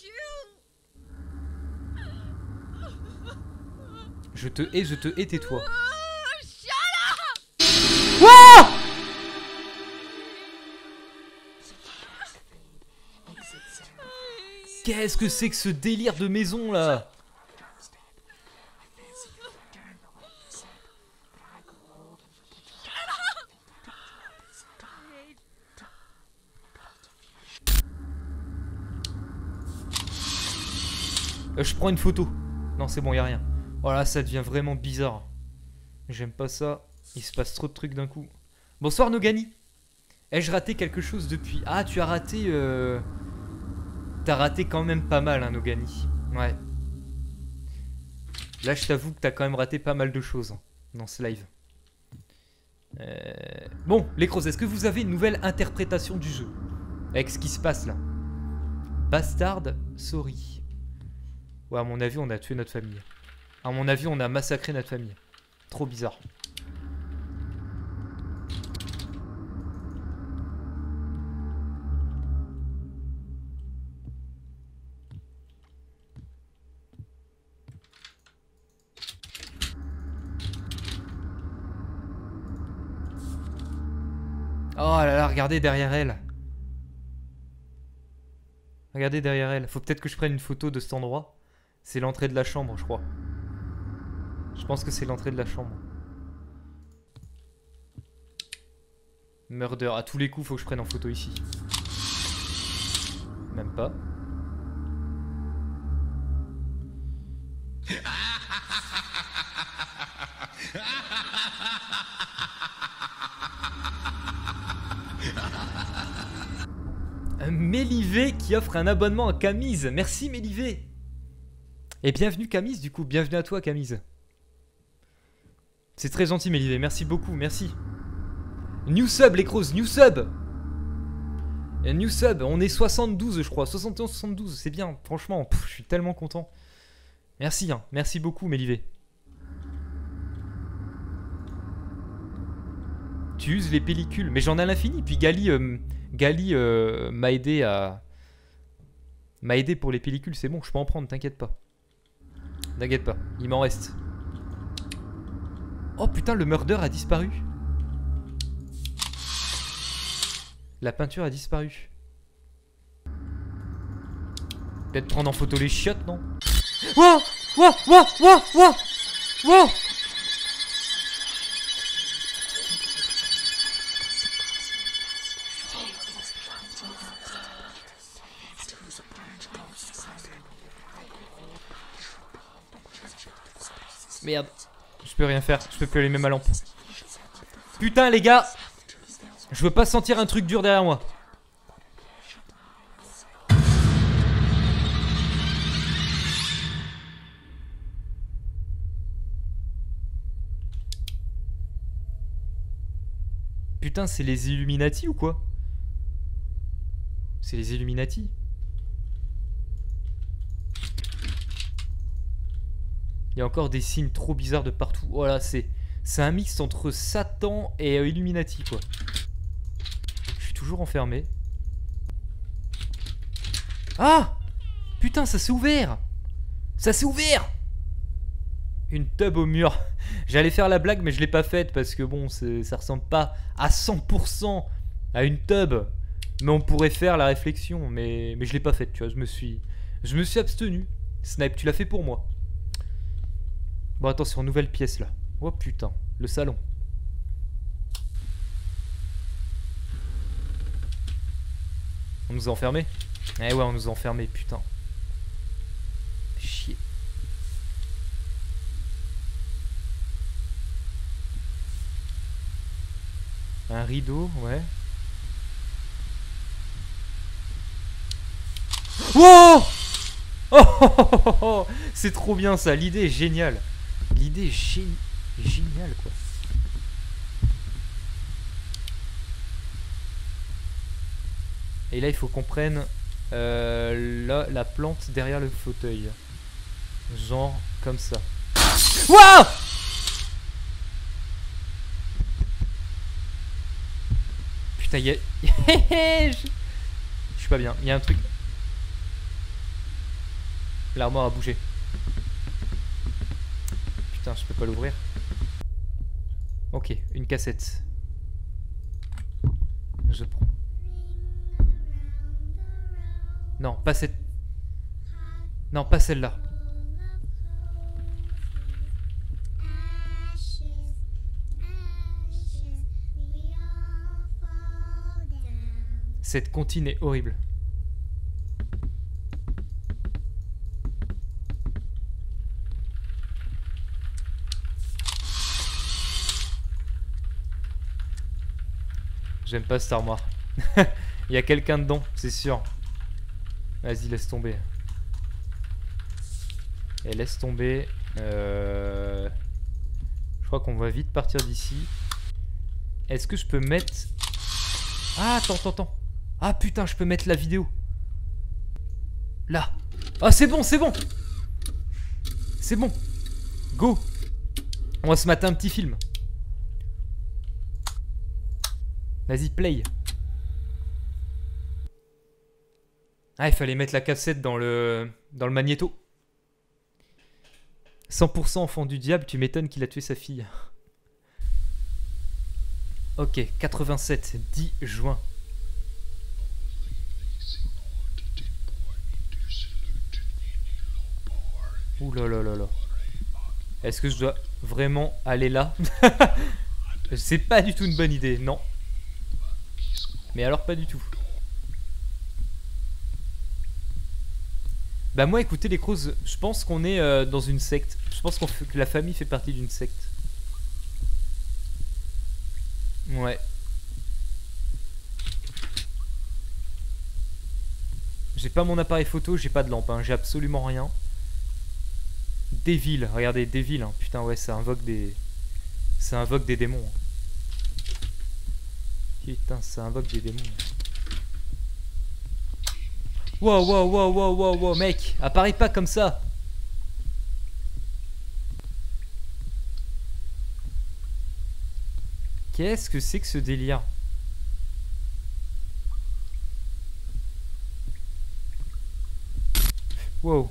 you. Je te hais, je te hais, tais-toi. Shut up! Wouah! Qu'est-ce que c'est que ce délire de maison là? Euh, je prends une photo. Non, c'est bon, y a rien. Oh là, ça devient vraiment bizarre. J'aime pas ça. Il se passe trop de trucs d'un coup. Bonsoir Nogani. Ai-je raté quelque chose depuis? Ah, tu as raté... Euh... T'as raté quand même pas mal, hein, Nogani. Ouais. Là, je t'avoue que t'as quand même raté pas mal de choses hein, dans ce live. Euh... Bon, les crocs, est-ce que vous avez une nouvelle interprétation du jeu? Avec ce qui se passe là. Bastard, sorry. Ouais, à mon avis, on a tué notre famille. À mon avis, on a massacré notre famille. Trop bizarre. Oh là là, regardez derrière elle. Regardez derrière elle. Faut peut-être que je prenne une photo de cet endroit. C'est l'entrée de la chambre, je crois. Je pense que c'est l'entrée de la chambre. Murder. À tous les coups, faut que je prenne en photo ici. Même pas. Mélivé qui offre un abonnement à Camise. Merci Mélivé. Et bienvenue Camise du coup. Bienvenue à toi Camise. C'est très gentil Mélivé. Merci beaucoup. Merci. New sub les crows. New sub. New sub. On est soixante-douze je crois. soixante et onze soixante-douze. C'est bien. Franchement. Pff, je suis tellement content. Merci. Hein. Merci beaucoup Mélivé. Tu uses les pellicules. Mais j'en ai à l'infini. Puis Gali... Euh, Gali euh, m'a aidé à... M'a aidé pour les pellicules, c'est bon, je peux en prendre, t'inquiète pas. T'inquiète pas, il m'en reste. Oh putain, le murder a disparu. La peinture a disparu. Peut-être prendre en photo les chiottes, non? Wouah! Wouah! Wouah! Wouah! Wouah! Wouah! Merde, je peux rien faire, je peux plus allumer ma lampe. Putain les gars, je veux pas sentir un truc dur derrière moi. Putain, c'est les Illuminati ou quoi? C'est les Illuminati. Il y a encore des signes trop bizarres de partout. Voilà, c'est c'est un mix entre Satan et euh, Illuminati, quoi. Je suis toujours enfermé. Ah! Putain, ça s'est ouvert! Ça s'est ouvert! Une tub au mur. J'allais faire la blague, mais je l'ai pas faite parce que bon, ça ressemble pas à cent pour cent à une tub. Mais on pourrait faire la réflexion, mais, mais je l'ai pas faite, tu vois. Je me suis, je me suis abstenu. Snipe, tu l'as fait pour moi. Bon, attention, nouvelle pièce là. Oh putain, le salon. On nous a enfermés? Eh ouais, on nous a enfermés, putain. Chier. Un rideau, ouais. Wow! Oh, oh, oh, oh, oh. C'est trop bien ça, l'idée est géniale. L'idée est gé... géniale quoi. Et là il faut qu'on prenne euh, la, la plante derrière le fauteuil. Genre comme ça. Wouah! Putain, il y a... Je suis pas bien, il y a un truc. L'armoire a bougé. Putain, je peux pas l'ouvrir. Ok, une cassette. Je prends. Non, pas cette... Non, pas celle-là. Cette comptine est horrible. J'aime pas cette armoire. Il y a quelqu'un dedans, c'est sûr. Vas-y, laisse tomber. Et laisse tomber. Euh... Je crois qu'on va vite partir d'ici. Est-ce que je peux mettre... Ah, attends, attends, attends. Ah putain, je peux mettre la vidéo. Là. Ah, c'est bon, c'est bon. C'est bon. Go. On va se mater un petit film. Vas-y, play. Ah, il fallait mettre la cassette dans le dans le magnéto. cent pour cent enfant du diable, tu m'étonnes qu'il a tué sa fille. Ok, quatre-vingt-sept, dix juin. Ouh là là là là. Est-ce que je dois vraiment aller là? C'est pas du tout une bonne idée, non. Mais alors pas du tout. Bah moi écoutez les Crows, je pense qu'on est euh, dans une secte. Je pense qu'on fait, que la famille fait partie d'une secte. Ouais. J'ai pas mon appareil photo, j'ai pas de lampe, hein. J'ai absolument rien. Devil, regardez, Devil, hein. Putain ouais, ça invoque des... Ça invoque des démons. Hein. Putain, ça invoque des démons. Wow, wow, wow, wow, wow, wow, mec, apparais pas comme ça. Qu'est-ce que c'est que ce délire? Wow.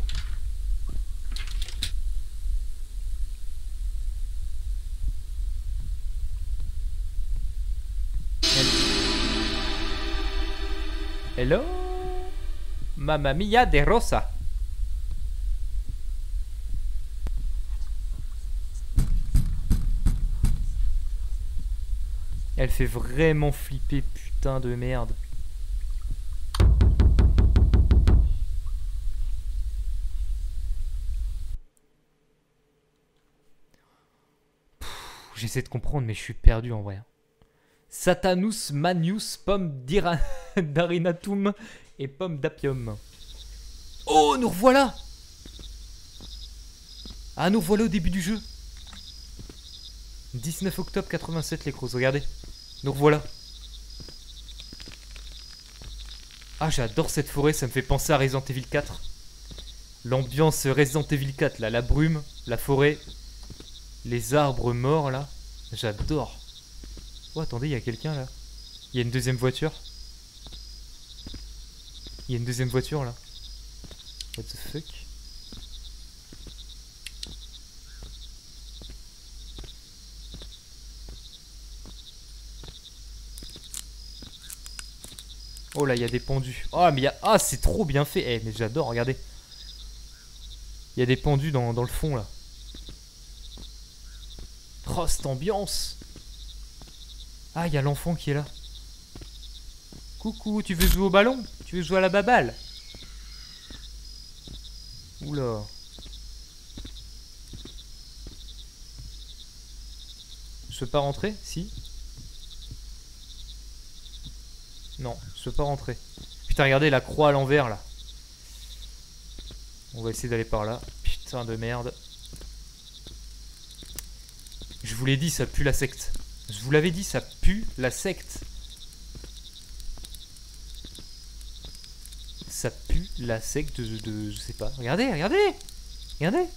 Hello? Mamma mia de rosa. Elle fait vraiment flipper, putain de merde. J'essaie de comprendre mais je suis perdu en vrai. Satanus Manius Pomme d'Arinatum et Pomme d'Apium. Oh, nous revoilà! Ah, nous revoilà au début du jeu. dix-neuf octobre quatre-vingt-sept les Crows, regardez. Nous revoilà. Ah, j'adore cette forêt, ça me fait penser à Resident Evil quatre. L'ambiance Resident Evil quatre, là, la brume, la forêt, les arbres morts, là. J'adore. Oh, attendez, il y a quelqu'un, là. Il y a une deuxième voiture. Il y a une deuxième voiture, là. What the fuck? Oh là, il y a des pendus. Oh, mais il y a... Ah, c'est trop bien fait. Eh, mais j'adore, regardez. Il y a des pendus dans, dans le fond, là. Oh, cette ambiance. Ah, il y a l'enfant qui est là. Coucou, tu veux jouer au ballon? Tu veux jouer à la baballe? Oula. Je peux pas rentrer? Si. Non, je peux pas rentrer. Putain, regardez la croix à l'envers là. On va essayer d'aller par là. Putain de merde. Je vous l'ai dit, ça pue la secte. Je vous l'avais dit, ça pue la secte. Ça pue la secte de, de... Je sais pas. Regardez, regardez. Regardez.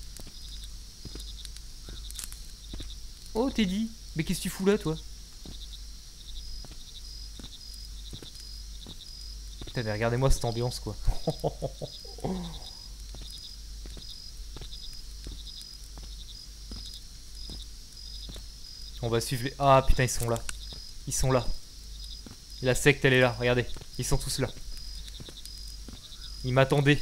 Oh, Teddy. Mais qu'est-ce que tu fous là, toi? Putain, mais regardez-moi cette ambiance, quoi. On va suivre les... Ah, putain, ils sont là. Ils sont là. La secte, elle est là. Regardez. Ils sont tous là. Ils m'attendaient.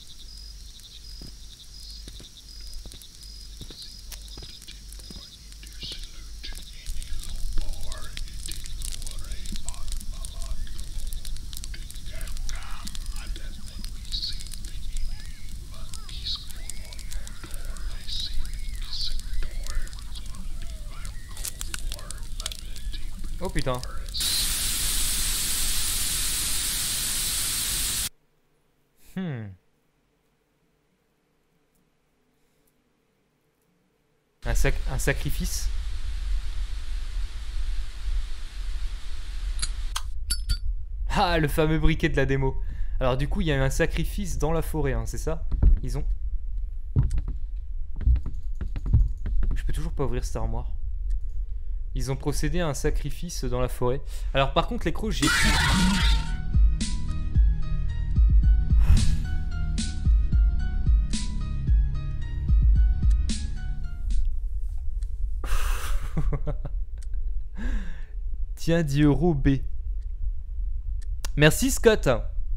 Oh putain. Hmm. Un, sac un sacrifice. Ah, le fameux briquet de la démo. Alors du coup, il y a eu un sacrifice dans la forêt, hein, c'est ça? Ils ont... Je peux toujours pas ouvrir cette armoire. Ils ont procédé à un sacrifice dans la forêt. Alors par contre les crocs, j'ai plus... Tiens, dix euros B. Merci Scott.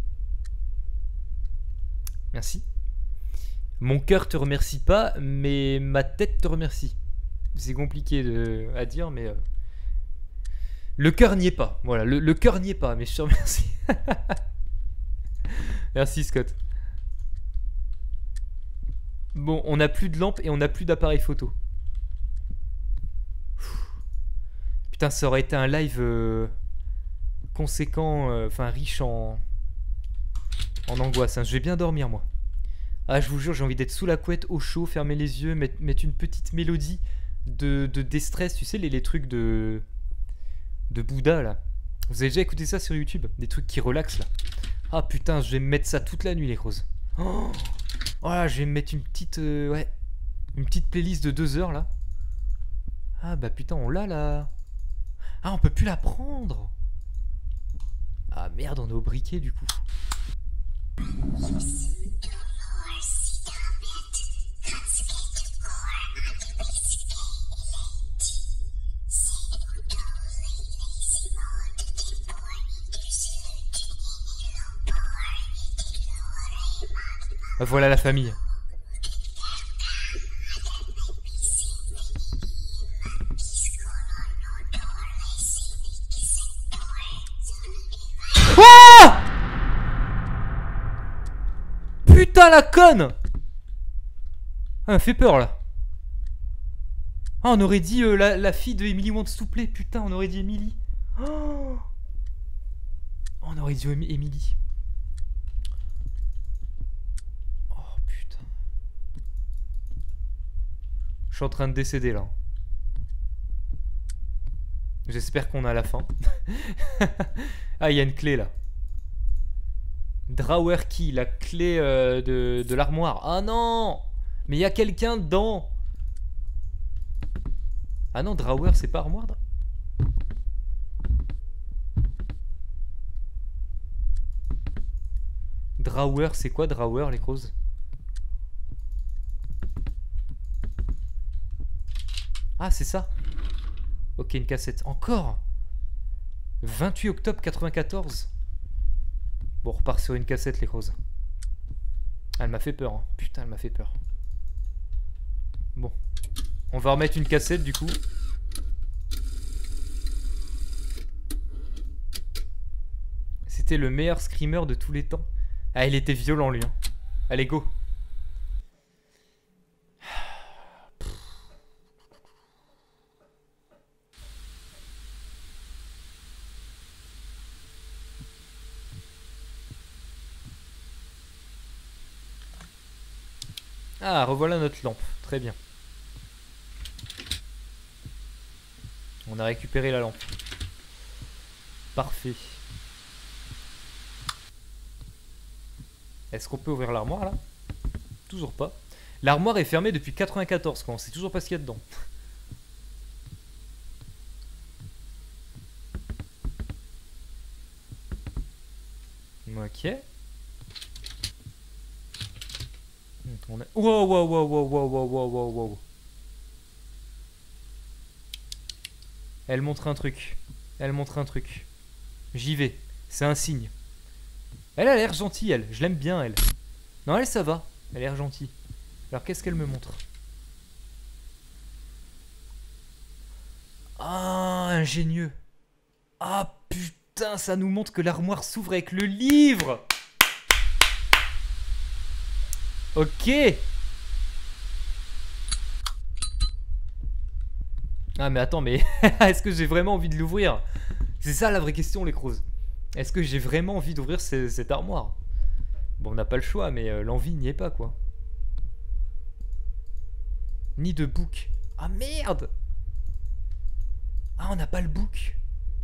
Merci. Mon cœur te remercie pas, mais ma tête te remercie. C'est compliqué de, à dire, mais... Euh, le cœur n'y est pas. Voilà, le, le cœur n'y est pas, mais je te remercie. Merci Scott. Bon, on n'a plus de lampe et on n'a plus d'appareil photo. Putain, ça aurait été un live euh, conséquent, euh, enfin riche en, en angoisse. Hein. Je vais bien dormir, moi. Ah, je vous jure, j'ai envie d'être sous la couette, au chaud, fermer les yeux, mettre, mettre une petite mélodie de, de déstress. Tu sais, les, les trucs de, de Bouddha, là. Vous avez déjà écouté ça sur YouTube? Des trucs qui relaxent, là. Ah, putain, je vais me mettre ça toute la nuit, les crozes. Oh, voilà, je vais me mettre une petite... Euh, ouais. Une petite playlist de deux heures, là. Ah, bah putain, on l'a, là. Ah, on peut plus la prendre. Ah merde, on est au briquet du coup. Voilà la famille. Putain la conne! Ah, elle m'a fait peur là. Ah, on aurait dit euh, la, la fille de Emily Wants to Play. Putain, on aurait dit Emily. Oh, on aurait dit Emily. Oh putain. Je suis en train de décéder là. J'espère qu'on a la fin. Ah, il y a une clé là. Drawer key, la clé euh, de, de l'armoire. Ah non! Mais il y a quelqu'un dedans. Ah non, drawer, c'est pas armoire. Drawer, c'est quoi drawer, les crozes? Ah, c'est ça. Ok, une cassette. Encore vingt-huit octobre quatre-vingt-quatorze. Bon, on repart sur une cassette, les crozes. Elle m'a fait peur. Hein. Putain, elle m'a fait peur. Bon. On va remettre une cassette, du coup. C'était le meilleur screamer de tous les temps. Ah, il était violent, lui. Hein. Allez, go. Ah, revoilà notre lampe. Très bien. On a récupéré la lampe. Parfait. Est-ce qu'on peut ouvrir l'armoire là? Toujours pas. L'armoire est fermée depuis quatre-vingt-quatorze, quoi. On sait toujours pas ce qu'il y a dedans. Ok. On a... Wow, wow, wow, wow, wow, wow, wow, wow, wow. Elle montre un truc. Elle montre un truc. J'y vais. C'est un signe. Elle a l'air gentille, elle. Je l'aime bien, elle. Non, elle, ça va. Elle a l'air gentille. Alors, qu'est-ce qu'elle me montre? Ah, ingénieux. Ah, putain, ça nous montre que l'armoire s'ouvre avec le livre. Ok. Ah mais attends, mais est-ce que j'ai vraiment envie de l'ouvrir? C'est ça la vraie question, les crozes. Est-ce que j'ai vraiment envie d'ouvrir cette armoire? Bon, on n'a pas le choix, mais euh, l'envie n'y est pas, quoi. Ni de book. Ah merde. Ah, on n'a pas le book.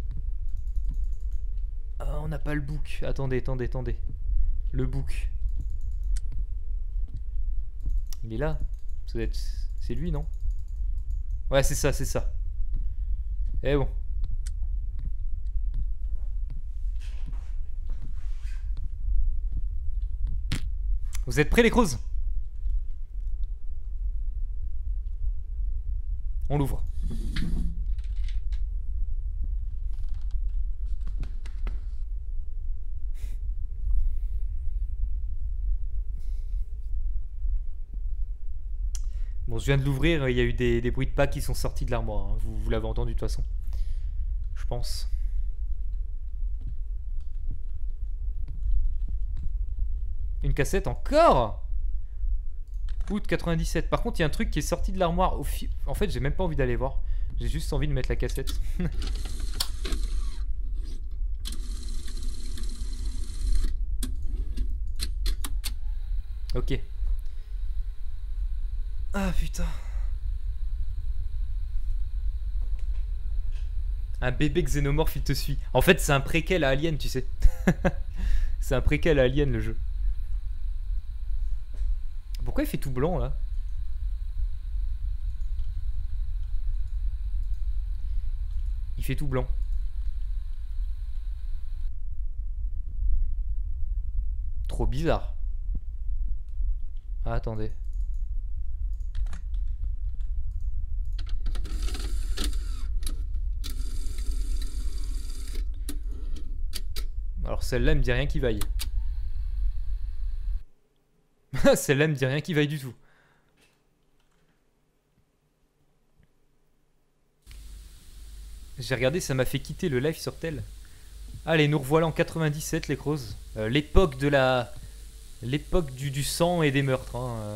Ah, on n'a pas le book. Attendez, attendez, attendez. Le book. Il est là. Ça doit être... C'est lui, non? Ouais, c'est ça, c'est ça. Et bon. Vous êtes prêts, les crozes? On l'ouvre. Bon, je viens de l'ouvrir, il y a eu des, des bruits de pas qui sont sortis de l'armoire. Hein. Vous, vous l'avez entendu de toute façon. Je pense. Une cassette encore? Août quatre-vingt-dix-sept. Par contre, il y a un truc qui est sorti de l'armoire. Au fi... En fait, j'ai même pas envie d'aller voir. J'ai juste envie de mettre la cassette. Ok. Ah putain. Un bébé xénomorphe, il te suit. En fait, c'est un préquel à Alien, tu sais. C'est un préquel à Alien, le jeu. Pourquoi il fait tout blanc, là? Il fait tout blanc. Trop bizarre. Ah, attendez. Alors celle-là, elle me dit rien qui vaille. Celle-là, elle me dit rien qui vaille du tout. J'ai regardé, ça m'a fait quitter le live sur tel. Allez, nous revoilà en quatre-vingt-dix-sept, les crozes. Euh, l'époque de la... L'époque du, du sang et des meurtres. Hein, euh.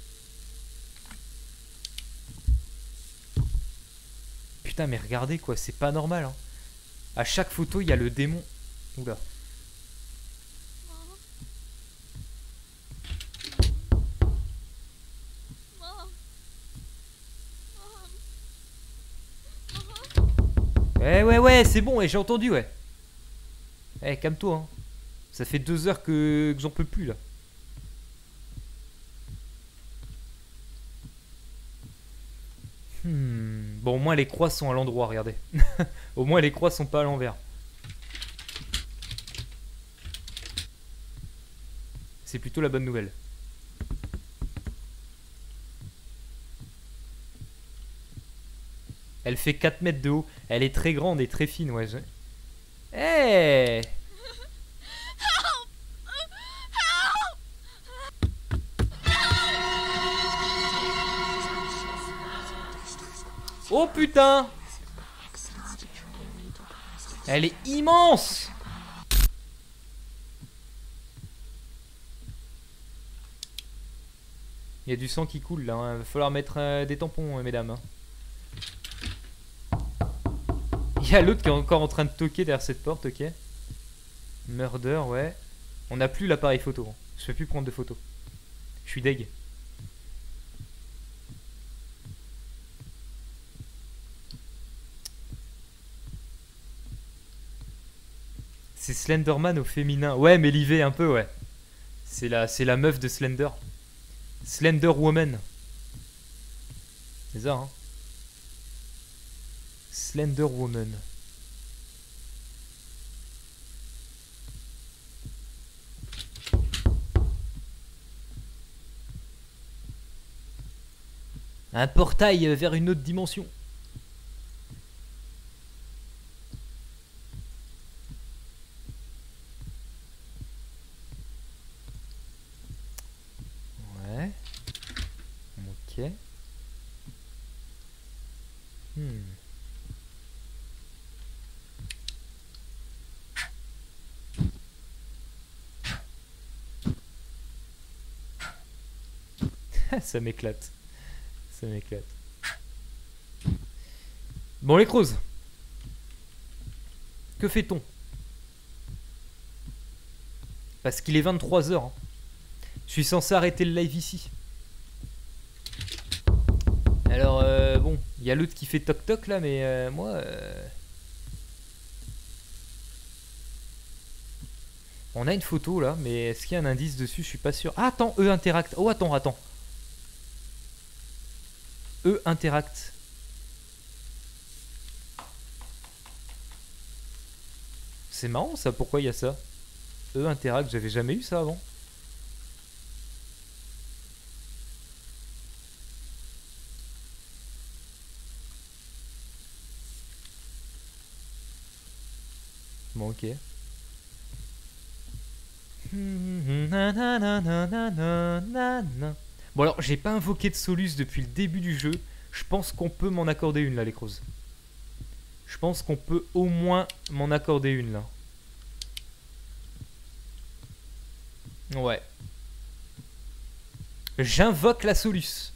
Putain, mais regardez, quoi, c'est pas normal. Hein. À chaque photo, il y a le démon. Oula. Eh ouais, ouais, c'est bon, et j'ai entendu, ouais. Eh, calme-toi, hein. Ça fait deux heures que, que j'en peux plus, là. Hmm. Bon, au moins les croix sont à l'endroit, regardez. Au moins les croix sont pas à l'envers. C'est plutôt la bonne nouvelle. Elle fait quatre mètres de haut. Elle est très grande et très fine, ouais. Je... Hey! Oh putain! Elle est immense! Il y a du sang qui coule là, hein. Va falloir mettre euh, des tampons, euh, mesdames. Hein. Il y a l'autre qui est encore en train de toquer derrière cette porte, ok. Murder, ouais. On n'a plus l'appareil photo. Hein. Je peux plus prendre de photos. Je suis deg. C'est Slenderman au féminin. Ouais, mais l'I V un peu, ouais. C'est la, c'est la meuf de Slender. Slender Woman. C'est ça, hein. Slender Woman. Un portail vers une autre dimension. Ouais. Ok. Hmm. Ça m'éclate. Ça m'éclate. Bon les crozes. Que fait-on? Parce qu'il est vingt-trois heures. Hein. Je suis censé arrêter le live ici. Alors euh, bon, il y a l'autre qui fait toc toc là, mais euh, moi... Euh... On a une photo là, mais est-ce qu'il y a un indice dessus? Je suis pas sûr. Ah attends, E interact. Oh attends, attends. E interact. C'est marrant ça, pourquoi il y a ça? E interact, j'avais jamais eu ça avant. Bon ok. Bon alors, j'ai pas invoqué de Solus depuis le début du jeu. Je pense qu'on peut m'en accorder une là, les creuses. Je pense qu'on peut au moins m'en accorder une là. Ouais. J'invoque la Solus.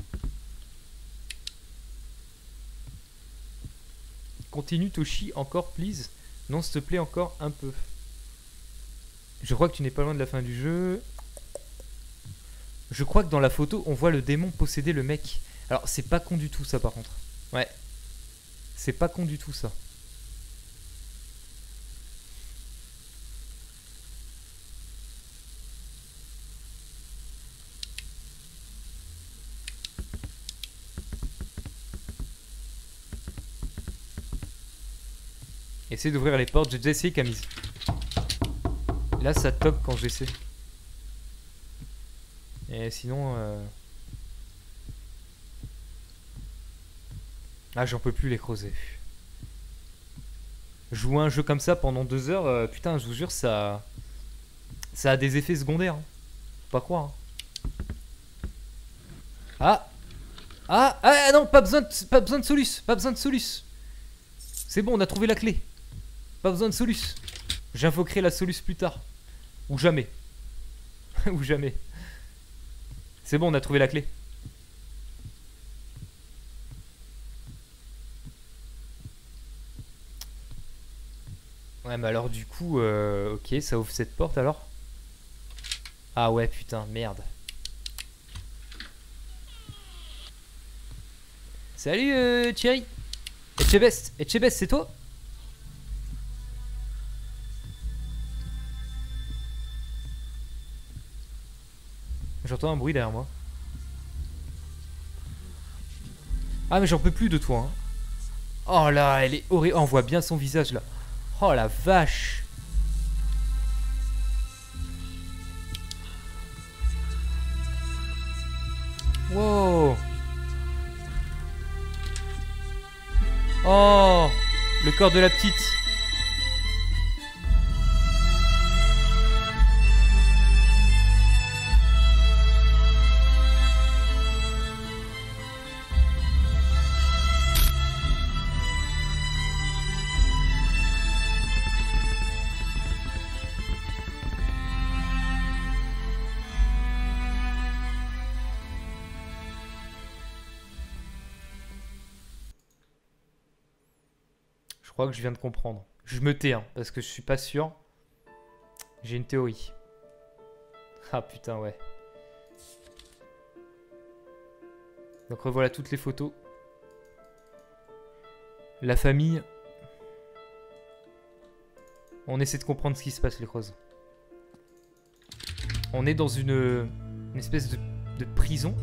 Continue Toshi, encore please. Non, s'il te plaît, encore un peu. Je crois que tu n'es pas loin de la fin du jeu. Je crois que dans la photo, on voit le démon posséder le mec. Alors, c'est pas con du tout ça, par contre. Ouais. C'est pas con du tout ça. Essaye d'ouvrir les portes. J'ai déjà essayé, Camille. Là, ça toque quand j'essaie. Et sinon... Euh... Ah, j'en peux plus les creuser. Jouer un jeu comme ça pendant deux heures, euh, putain, je vous jure, ça... Ça a des effets secondaires. Hein. Faut pas croire. Hein. Ah Ah Ah non, pas besoin de, pas besoin de Solus. Pas besoin de Solus. C'est bon, on a trouvé la clé. Pas besoin de Solus. J'invoquerai la Solus plus tard. Ou jamais. Ou jamais. C'est bon, on a trouvé la clé. Ouais, mais alors du coup, euh, ok, ça ouvre cette porte alors. Ah ouais, putain, merde. Salut euh, Thierry. Etchebest, Etchebest, c'est toi? J'entends un bruit derrière moi. Ah mais j'en peux plus de toi. Hein. Oh là, elle est horrible. Oh, on voit bien son visage là. Oh la vache. Wow. Oh, le corps de la petite. Je crois que je viens de comprendre. Je me tais, hein, parce que je suis pas sûr. J'ai une théorie. Ah putain, ouais. Donc revoilà toutes les photos. La famille. On essaie de comprendre ce qui se passe, les creuses. On est dans une, une espèce de, de prison.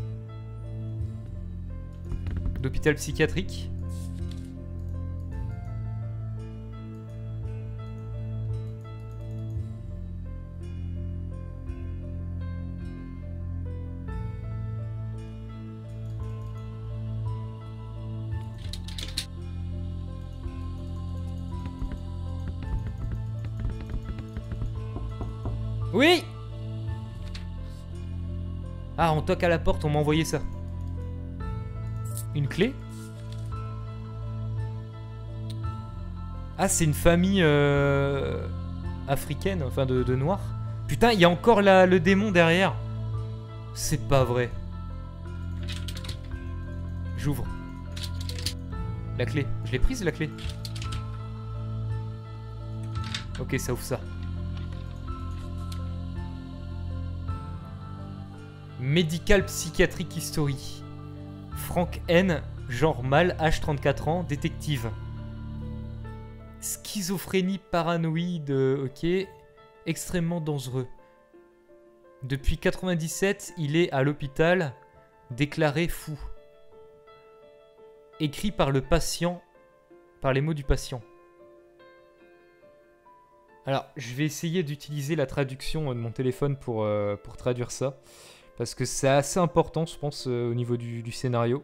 D'hôpital psychiatrique. Oui. Ah, on toque à la porte, on m'a envoyé ça. Une clé. Ah, c'est une famille euh, africaine, enfin de, de noirs. Putain, il y a encore la, le démon derrière. C'est pas vrai. J'ouvre. La clé. Je l'ai prise, la clé. Ok, ça ouvre ça. Medical Psychiatric History. Frank N, genre mâle, âge trente-quatre ans, détective. Schizophrénie paranoïde, ok. Extrêmement dangereux. Depuis quatre-vingt-dix-sept, il est à l'hôpital, déclaré fou. Écrit par le patient, par les mots du patient. Alors, je vais essayer d'utiliser la traduction de mon téléphone pour, euh, pour traduire ça. Parce que c'est assez important, je pense, euh, au niveau du, du scénario.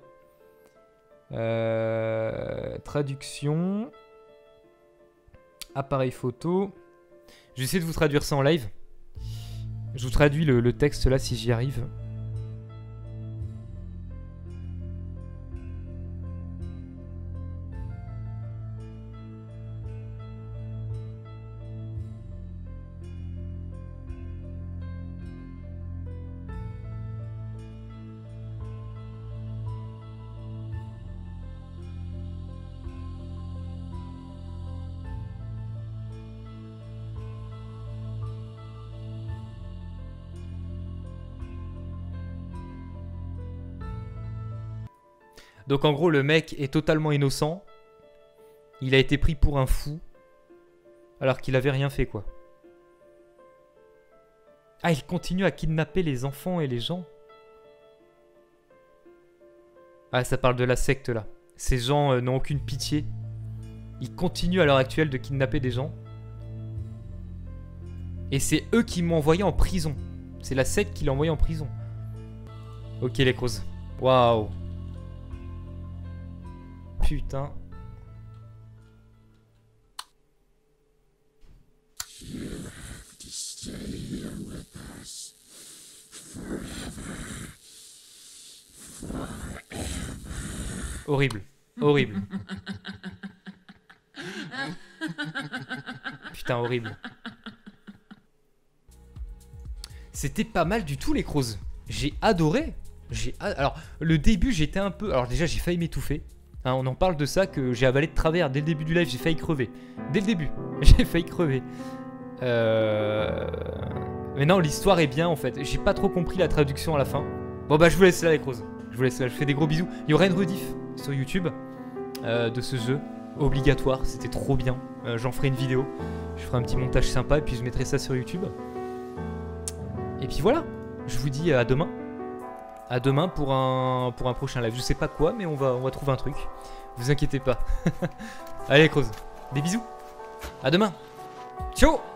Euh, traduction. Appareil photo. Je vais essayer de vous traduire ça en live. Je vous traduis le, le texte là si j'y arrive. Donc en gros, le mec est totalement innocent. Il a été pris pour un fou. Alors qu'il avait rien fait, quoi. Ah, il continue à kidnapper les enfants et les gens. Ah, ça parle de la secte, là. Ces gens euh, n'ont aucune pitié. Ils continuent à l'heure actuelle de kidnapper des gens. Et c'est eux qui m'ont envoyé en prison. C'est la secte qui l'a envoyé en prison. Ok, les causes. Waouh. Putain. Horrible. Horrible. Putain, horrible. C'était pas mal du tout, les crows. J'ai adoré. J'ai a... Alors, le début, j'étais un peu... Alors déjà, j'ai failli m'étouffer. Hein, on en parle de ça, que j'ai avalé de travers. Dès le début du live, j'ai failli crever. Dès le début, j'ai failli crever. Euh... Mais non, l'histoire est bien, en fait. J'ai pas trop compris la traduction à la fin. Bon, bah, je vous laisse là, les crows. Je vous laisse là. Je fais des gros bisous. Il y aura une rediff sur YouTube euh, de ce jeu. Obligatoire. C'était trop bien. Euh, J'en ferai une vidéo. Je ferai un petit montage sympa et puis je mettrai ça sur YouTube. Et puis voilà. Je vous dis à demain. À demain pour un, pour un prochain live. Je sais pas quoi, mais on va, on va trouver un truc. Vous inquiétez pas. Allez, les crows. Des bisous. À demain. Ciao.